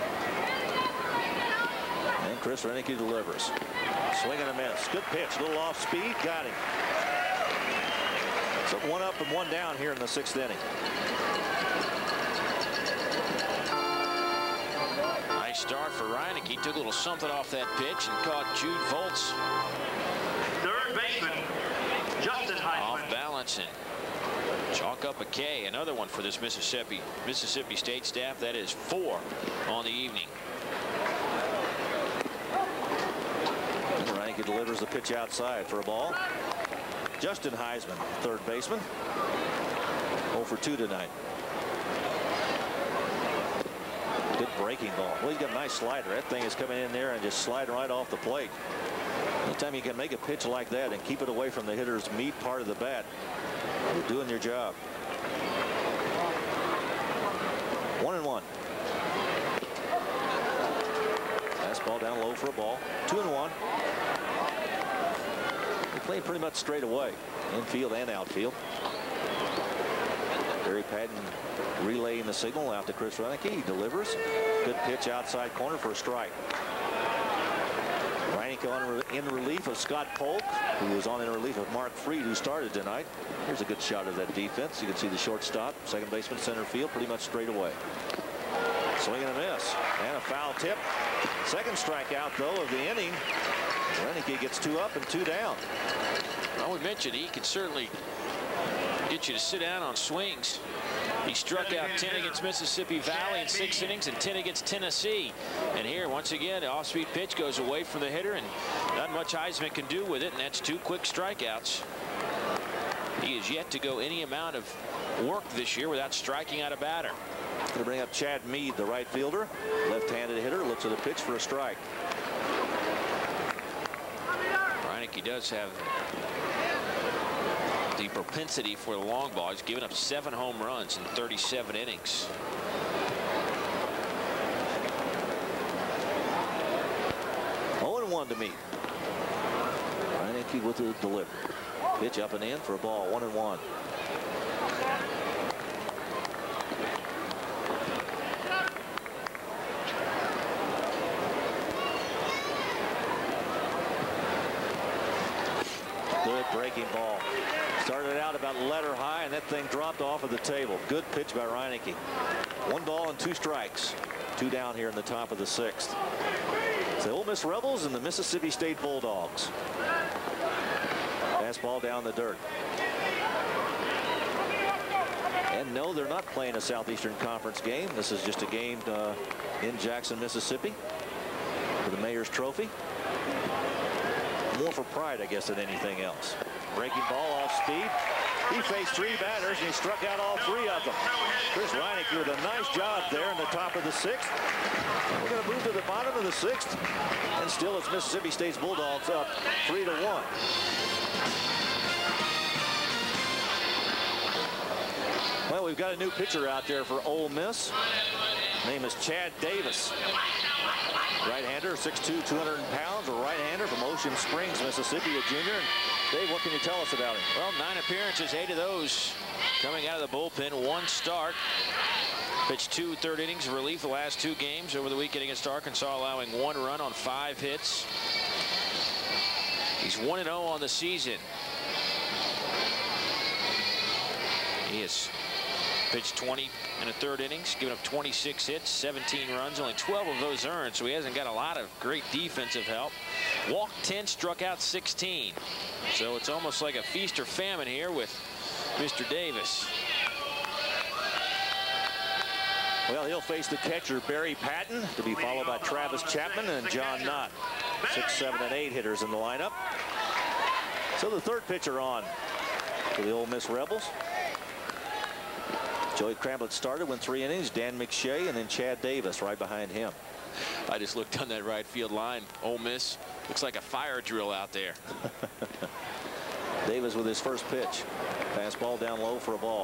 S3: And Chris Reineke delivers. Swing and a miss. Good pitch. A little off speed. Got him. So one up and one down here in the sixth inning.
S1: Nice start for Reineke. He took a little something off that pitch and caught Jude Volz.
S7: Third baseman, Justin Heisman.
S1: Off balance and chalk up a K. Another one for this Mississippi Mississippi State staff. That is four on the evening.
S3: Reineke delivers the pitch outside for a ball. Justin Heisman, third baseman. oh for two tonight. Good breaking ball. Well, he's got a nice slider. That thing is coming in there and just sliding right off the plate. Anytime you can make a pitch like that and keep it away from the hitter's meat part of the bat, you're doing your job. One and one. Fastball down low for a ball. Two and one. They played pretty much straight away, infield and outfield. Barry Patton relaying the signal out to Chris Reineke. He delivers. Good pitch outside corner for a strike. Reineke on in relief of Scott Polk, who was on in relief of Mark Freed, who started tonight. Here's a good shot of that defense. You can see the shortstop, second baseman, center field, pretty much straight away. Swing and a miss, and a foul tip. Second strikeout, though, of the inning. Reineke gets two up and two down.
S1: I would mention he can certainly get you to sit down on swings. He struck out ten against Mississippi Valley in six innings and ten against Tennessee. And here, once again, the off-speed pitch goes away from the hitter, and not much Heisman can do with it, and that's two quick strikeouts. He is yet to go any amount of work this year without striking out a batter.
S3: Going to bring up Chad Meade, the right fielder. Left-handed hitter, looks at the pitch for a strike.
S1: Reineke does have the propensity for the long ball. He's given up seven home runs in thirty-seven innings.
S3: oh and one to Meade. Reineke with the delivery. Pitch up and in for a ball, one and one. Good breaking ball. Started out about letter high, and that thing dropped off of the table. Good pitch by Reineke. One ball and two strikes. Two down here in the top of the sixth. It's the Ole Miss Rebels and the Mississippi State Bulldogs. Fastball down the dirt. And no, they're not playing a Southeastern Conference game. This is just a game uh, in Jackson, Mississippi for the Mayor's Trophy. More for pride, I guess, than anything else. Breaking ball off speed. He faced three batters, and he struck out all three of them. Chris Reineke with a nice job there in the top of the sixth. We're going to move to the bottom of the sixth, and still it's Mississippi State's Bulldogs up three to one. Well, we've got a new pitcher out there for Ole Miss. His name is Chad Davis. Right-hander, six two, two hundred pounds, a right-hander from Ocean Springs, Mississippi, a junior. And Dave, what can you tell us about him?
S1: Well, nine appearances, eight of those coming out of the bullpen, one start. Pitched two third innings of relief the last two games over the weekend against Arkansas, allowing one run on five hits. He's one and oh on the season. He has pitched twenty in a third innings, given up twenty-six hits, seventeen runs, only twelve of those earned, so he hasn't got a lot of great defensive help. Walked ten, struck out sixteen. So it's almost like a feast or famine here with Mister Davis.
S3: Well, he'll face the catcher, Barry Patton, to be followed by Travis Chapman and John Knott. Six, seven, and eight hitters in the lineup. So the third pitcher on for the Ole Miss Rebels. Joey Cramblett started, went three innings. Dan McShay and then Chad Davis right behind him.
S1: I just looked on that right field line. Ole Miss looks like a fire drill out there.
S3: Davis with his first pitch. Fastball down low for a ball.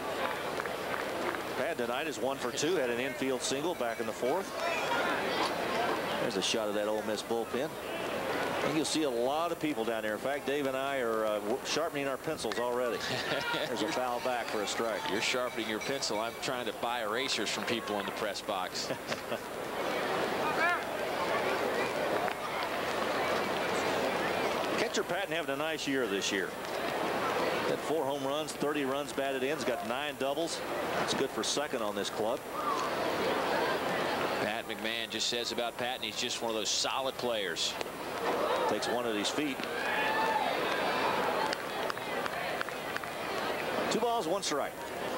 S3: Pat tonight is one for two. Had an infield single back in the fourth. There's a shot of that Ole Miss bullpen. I think you'll see a lot of people down there. In fact, Dave and I are uh, sharpening our pencils already. There's a foul back for a strike.
S1: You're sharpening your pencil. I'm trying to buy erasers from people in the press box.
S3: Catcher Patton having a nice year this year. Had four home runs, thirty runs batted in. He's got nine doubles. That's good for second on this club.
S1: Pat McMahon just says about Patton, he's just one of those solid players.
S3: Takes one at his feet. Two balls, one strike.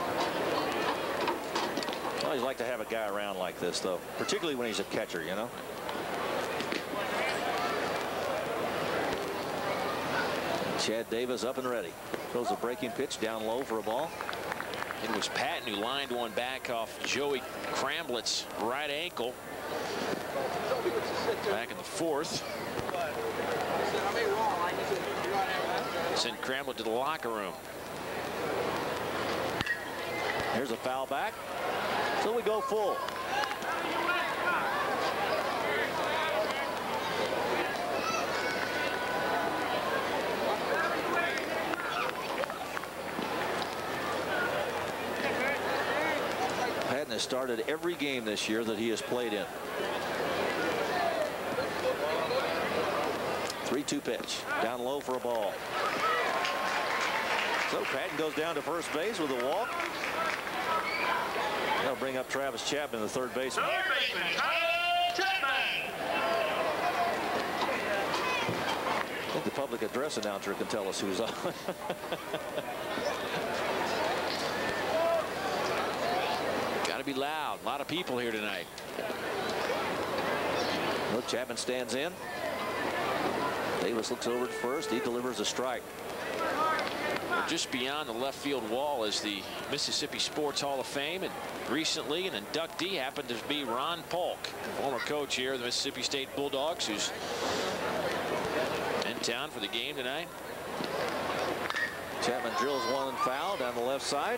S3: Well, he'd like to have a guy around like this, though, particularly when he's a catcher, you know. Chad Davis up and ready. Throws a breaking pitch down low for a ball.
S1: It was Patton who lined one back off Joey Cramblett's right ankle back in the fourth. Sent Cramblett to the locker room.
S3: Here's a foul back. So we go full. Patton has started every game this year that he has played in. three two pitch. Down low for a ball. So Patton goes down to first base with a walk. That'll bring up Travis Chapman, the third baseman.
S7: Third baseman, Travis Chapman.
S3: I think the public address announcer can tell us who's on.
S1: Got to be loud. A lot of people here tonight.
S3: Well, Chapman stands in. Davis looks over at first. He delivers a strike.
S1: Just beyond the left field wall is the Mississippi Sports Hall of Fame, and recently an inductee happened to be Ron Polk, former coach here of the Mississippi State Bulldogs, who's in town for the game tonight.
S3: Chapman drills one and foul down the left side.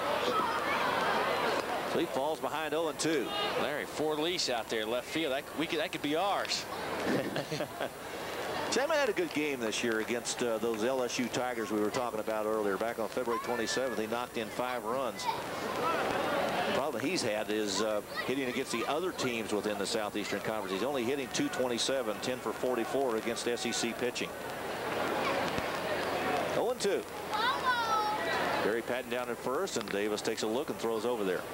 S3: So he falls behind oh and two.
S1: Larry, four lease out there left field. That, we could, that could be ours.
S3: Chapman had a good game this year against uh, those L S U Tigers we were talking about earlier. Back on February twenty-seventh, he knocked in five runs. The problem he's had is uh, hitting against the other teams within the Southeastern Conference. He's only hitting two twenty-seven, ten for forty-four against S E C pitching. oh and two. Barry Patton down at first, and Davis takes a look and throws over there.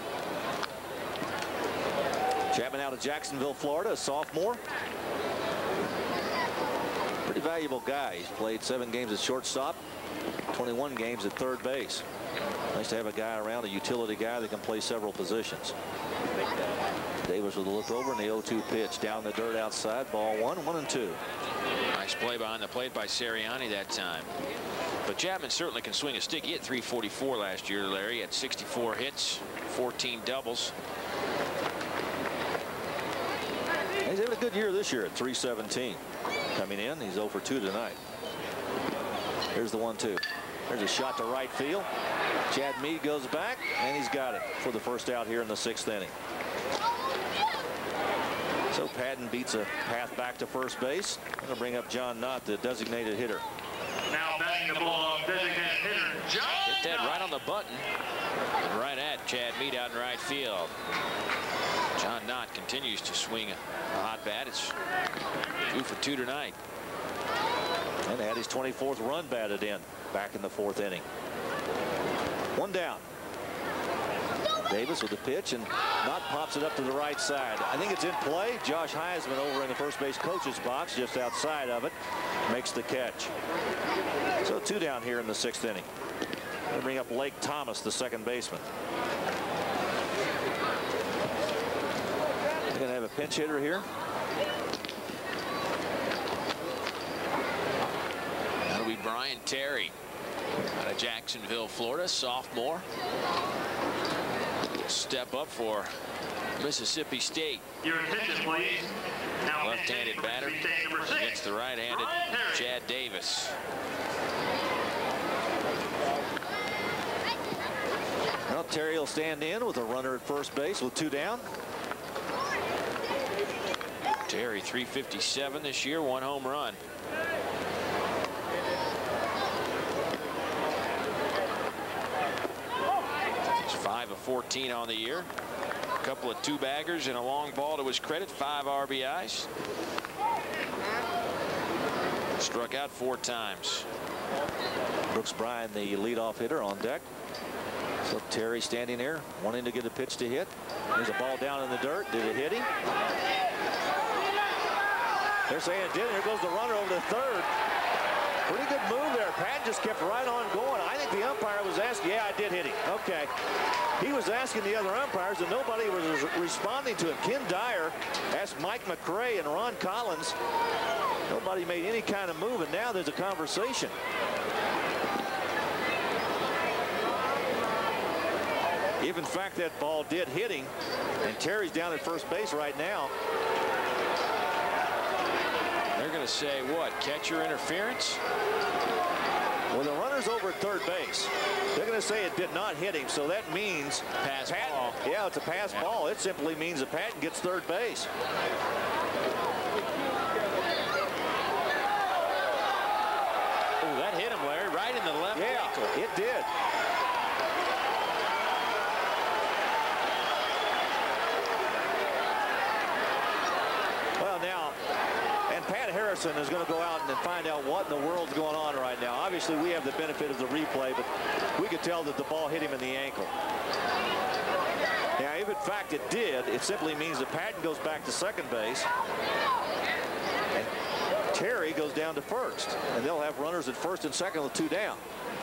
S3: Chapman out of Jacksonville, Florida, a sophomore. Pretty valuable guy. He's played seven games at shortstop, twenty-one games at third base. Nice to have a guy around, a utility guy that can play several positions. Davis with a look over, and the oh two pitch down the dirt outside. Ball one, one and two.
S1: Nice play behind the plate by Sirianni that time. But Chapman certainly can swing a stick. He hit three forty-four last year, Larry. He had sixty-four hits, fourteen doubles.
S3: He's having a good year this year at three seventeen. Coming in, he's oh for two tonight. Here's the one two. There's a shot to right field. Chad Meade goes back, and he's got it for the first out here in the sixth inning. So Patton beats a path back to first base. Going to bring up John Knott, the designated hitter.
S7: Now batting the Bulldog designated hitter, John
S1: Hit that right on the button. And right at Chad Meade out in right field. John Knott continues to swing a hot bat. It's two for two tonight.
S3: And had his twenty-fourth run batted in back in the fourth inning. One down. Davis with the pitch, and Knott pops it up to the right side. I think it's in play. Josh Heisman over in the first base coach's box just outside of it makes the catch. So two down here in the sixth inning. They bring up Lake Thomas, the second baseman. They're going to have a pinch hitter here.
S1: That'll be Brian Terry out of Jacksonville, Florida, sophomore. Step up for Mississippi State.
S7: Your attention, please. Now
S1: left-handed batter against the right-handed Chad Davis.
S3: Well, Terry will stand in with a runner at first base with two down.
S1: Terry three fifty-seven this year, one home run. He's five of fourteen on the year. A couple of two baggers and a long ball to his credit, five R B Is. Struck out four times.
S3: Brooks Bryan, the leadoff hitter, on deck. So Terry standing there, wanting to get a pitch to hit. There's a ball down in the dirt. Did it hit him? They're saying it did. Here goes the runner over to third. Pretty good move there. Patton just kept right on going. I think the umpire was asking, yeah, I did hit him. Okay. He was asking the other umpires, and nobody was responding to him. Ken Dyer asked Mike McRae and Ron Collins. Nobody made any kind of move, and now there's a conversation. If, in fact, that ball did hit him, and Terry's down at first base right now.
S1: They're going to say what? Catcher interference?
S3: Well, the runner's over at third base. They're going to say it did not hit him, so that means
S1: pass
S3: Patton,
S1: ball.
S3: Yeah, it's a pass yeah. ball. It simply means that Patton gets third base.
S1: Oh, that hit him, Larry, right in the left
S3: yeah,
S1: ankle.
S3: It did. Nicholson is going to go out and find out what in the world's going on right now. Obviously, we have the benefit of the replay, but we could tell that the ball hit him in the ankle. Now, if in fact it did, it simply means that Patton goes back to second base. And Terry goes down to first. And they'll have runners at first and second with two down.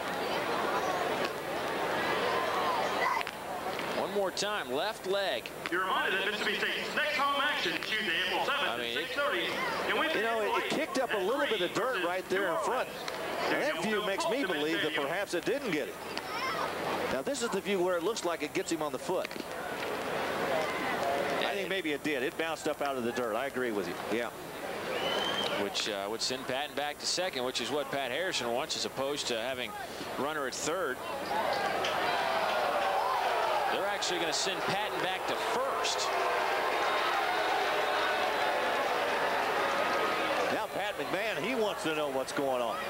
S1: One more time, left leg.
S7: You're reminded that Mississippi State's next home action Tuesday, April seventh at six thirty.
S3: You know, it, it kicked up a little bit of dirt right there in front. And that view makes me believe that perhaps it didn't get it. Now, this is the view where it looks like it gets him on the foot. I think maybe it did. It bounced up out of the dirt. I agree with you. Yeah.
S1: Which uh, would send Patton back to second, which is what Pat Harrison wants, as opposed to having runner at third. They're actually going to send Patton back to first.
S3: Now Pat McMahon, he wants to know what's going on.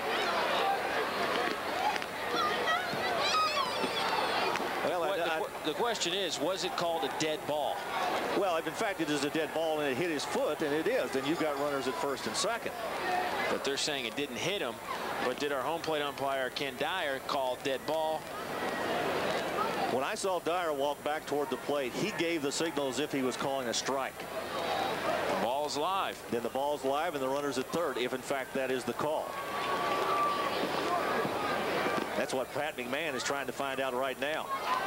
S3: Well,
S1: what,
S3: I, I,
S1: the, the question is, was it called a dead ball?
S3: Well, if in fact it is a dead ball and it hit his foot, and it is, then you've got runners at first and second.
S1: But they're saying it didn't hit him. But did our home plate umpire, Ken Dyer, call dead ball?
S3: When I saw Dyer walk back toward the plate, he gave the signal as if he was calling a strike.
S1: The ball's live.
S3: Then the ball's live and the runner's at third, if in fact that is the call. That's what Pat McMahon is trying to find out right now.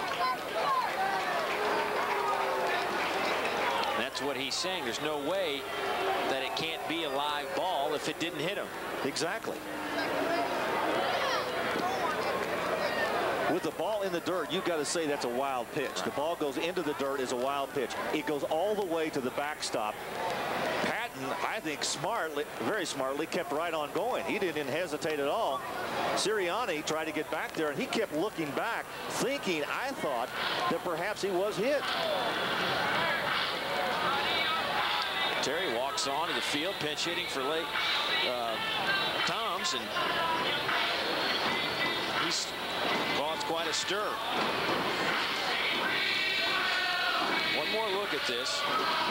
S1: That's what he's saying. There's no way that it can't be a live ball if it didn't hit him.
S3: Exactly. With the ball in the dirt, you've got to say that's a wild pitch. The ball goes into the dirt is a wild pitch. It goes all the way to the backstop. Patton, I think smartly, very smartly, kept right on going. He didn't hesitate at all. Sirianni tried to get back there, and he kept looking back, thinking, I thought, that perhaps he was hit.
S1: Terry walks on to the field, pinch hitting for late uh, Toms, and he's caused quite a stir. One more look at this.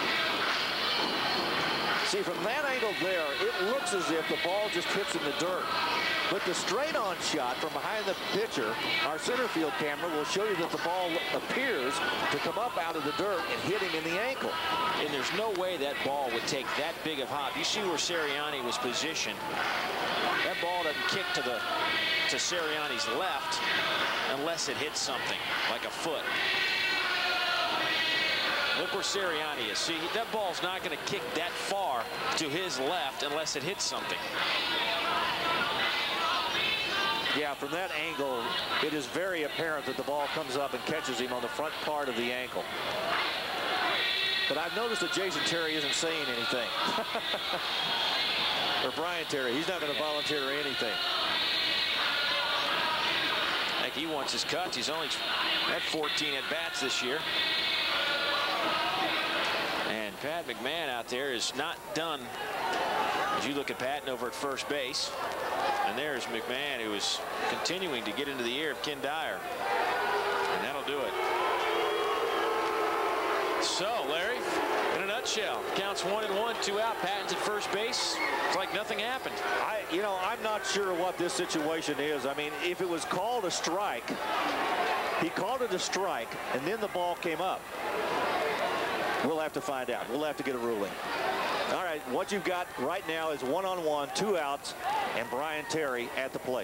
S3: See, from that angle there, it looks as if the ball just hits in the dirt. But the straight-on shot from behind the pitcher, our center field camera will show you that the ball appears to come up out of the dirt and hit him in the ankle.
S1: And there's no way that ball would take that big of hop. You see where Sirianni was positioned. That ball doesn't kick to the to Sirianni's left unless it hits something like a foot. Look where Sirianni is. See, that ball's not going to kick that far to his left unless it hits something.
S3: Yeah, from that angle, it is very apparent that the ball comes up and catches him on the front part of the ankle. But I've noticed that Jason Terry isn't saying anything. Or Brian Terry, he's not going to volunteer anything.
S1: I think he wants his cuts. He's only had fourteen at-bats this year. And Pat McMahon out there is not done. As you look at Patton over at first base. And there's McMahon, who is continuing to get into the ear of Ken Dyer. And that'll do it. So, Larry, in a nutshell, counts one and one, two out. Patton's at first base. It's like nothing happened.
S3: I, you know, I'm not sure what this situation is. I mean, if it was called a strike, he called it a strike, and then the ball came up. We'll have to find out. We'll have to get a ruling. All right, what you've got right now is one-on-one, two outs, and Brian Terry at the plate.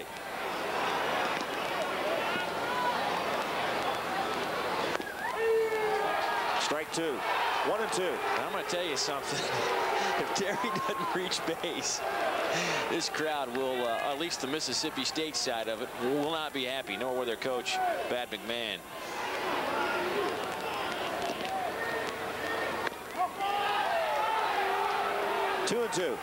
S3: Strike two. One and two.
S1: I'm going to tell you something. If Terry doesn't reach base, this crowd will, uh, at least the Mississippi State side of it, will not be happy, nor will their coach, Pat McMahon.
S3: Two and two.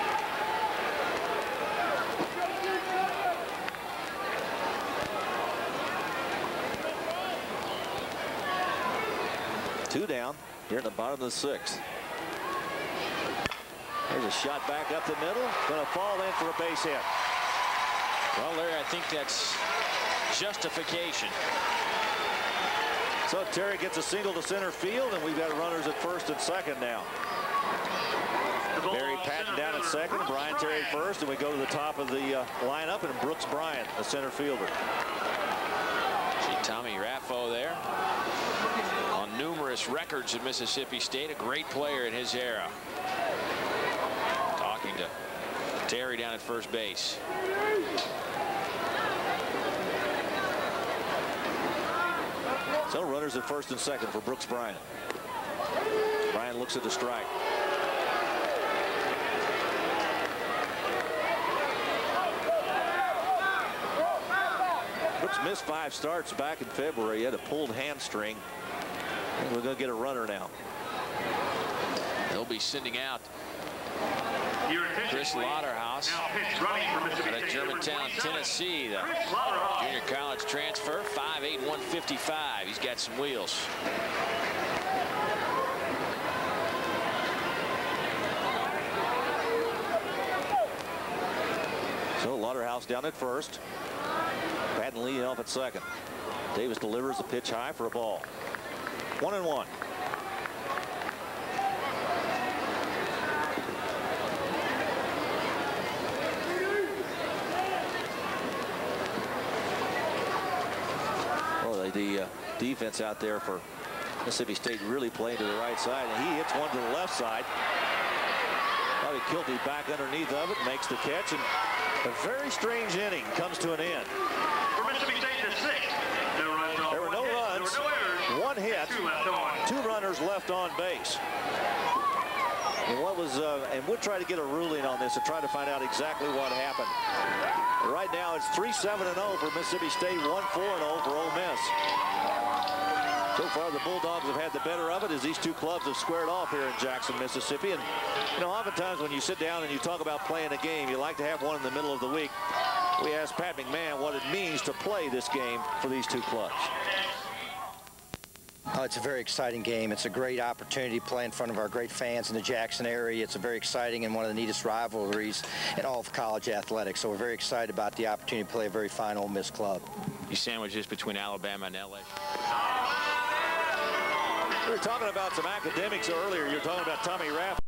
S3: Two down here in the bottom of the sixth. There's a shot back up the middle. Going to fall in for a base hit.
S1: Well, Larry, I think that's justification.
S3: So Terry gets a single to center field, and we've got runners at first and second now. Barry Patton down at second, Brian Terry first, and we go to the top of the uh, lineup, and Brooks Bryant, the center fielder.
S1: See Tommy Raffo there on numerous records at Mississippi State, a great player in his era. Talking to Terry down at first base.
S3: So runners at first and second for Brooks Bryant. Bryant looks at the strike. Brooks missed five starts back in February. He had a pulled hamstring. And we're going to get a runner now.
S1: They'll be sending out Chris Lauderhouse out of Germantown, Tennessee. The junior college transfer, five eight, one fifty-five. He's got some wheels.
S3: So Lauderhouse down at first. Patton leading off at second. Davis delivers the pitch high for a ball. One and one. Well, the uh, defense out there for Mississippi State really playing to the right side, and he hits one to the left side. Bobby Kilty back underneath of it, makes the catch, and a very strange inning comes to an end.
S7: For Mississippi State, the sixth. No runs off,
S3: There were no
S7: one
S3: runs,
S7: hit, there were no errors,
S3: one hit,
S7: two left on.
S3: two runners left on base. And what was, uh, and we'll try to get a ruling on this and try to find out exactly what happened. Right now it's three seven and oh for Mississippi State, one four and oh for Ole Miss. So far the Bulldogs have had the better of it as these two clubs have squared off here in Jackson, Mississippi. And you know, oftentimes when you sit down and you talk about playing a game, you like to have one in the middle of the week. We asked Pat McMahon what it means to play this game for these two clubs.
S5: Oh, it's a very exciting game. It's a great opportunity to play in front of our great fans in the Jackson area. It's a very exciting and one of the neatest rivalries in all of college athletics. So we're very excited about the opportunity to play a very fine Ole Miss club.
S1: You sandwich this between Alabama and L A.
S3: We were talking about some academics earlier. You're talking about Tommy Raff.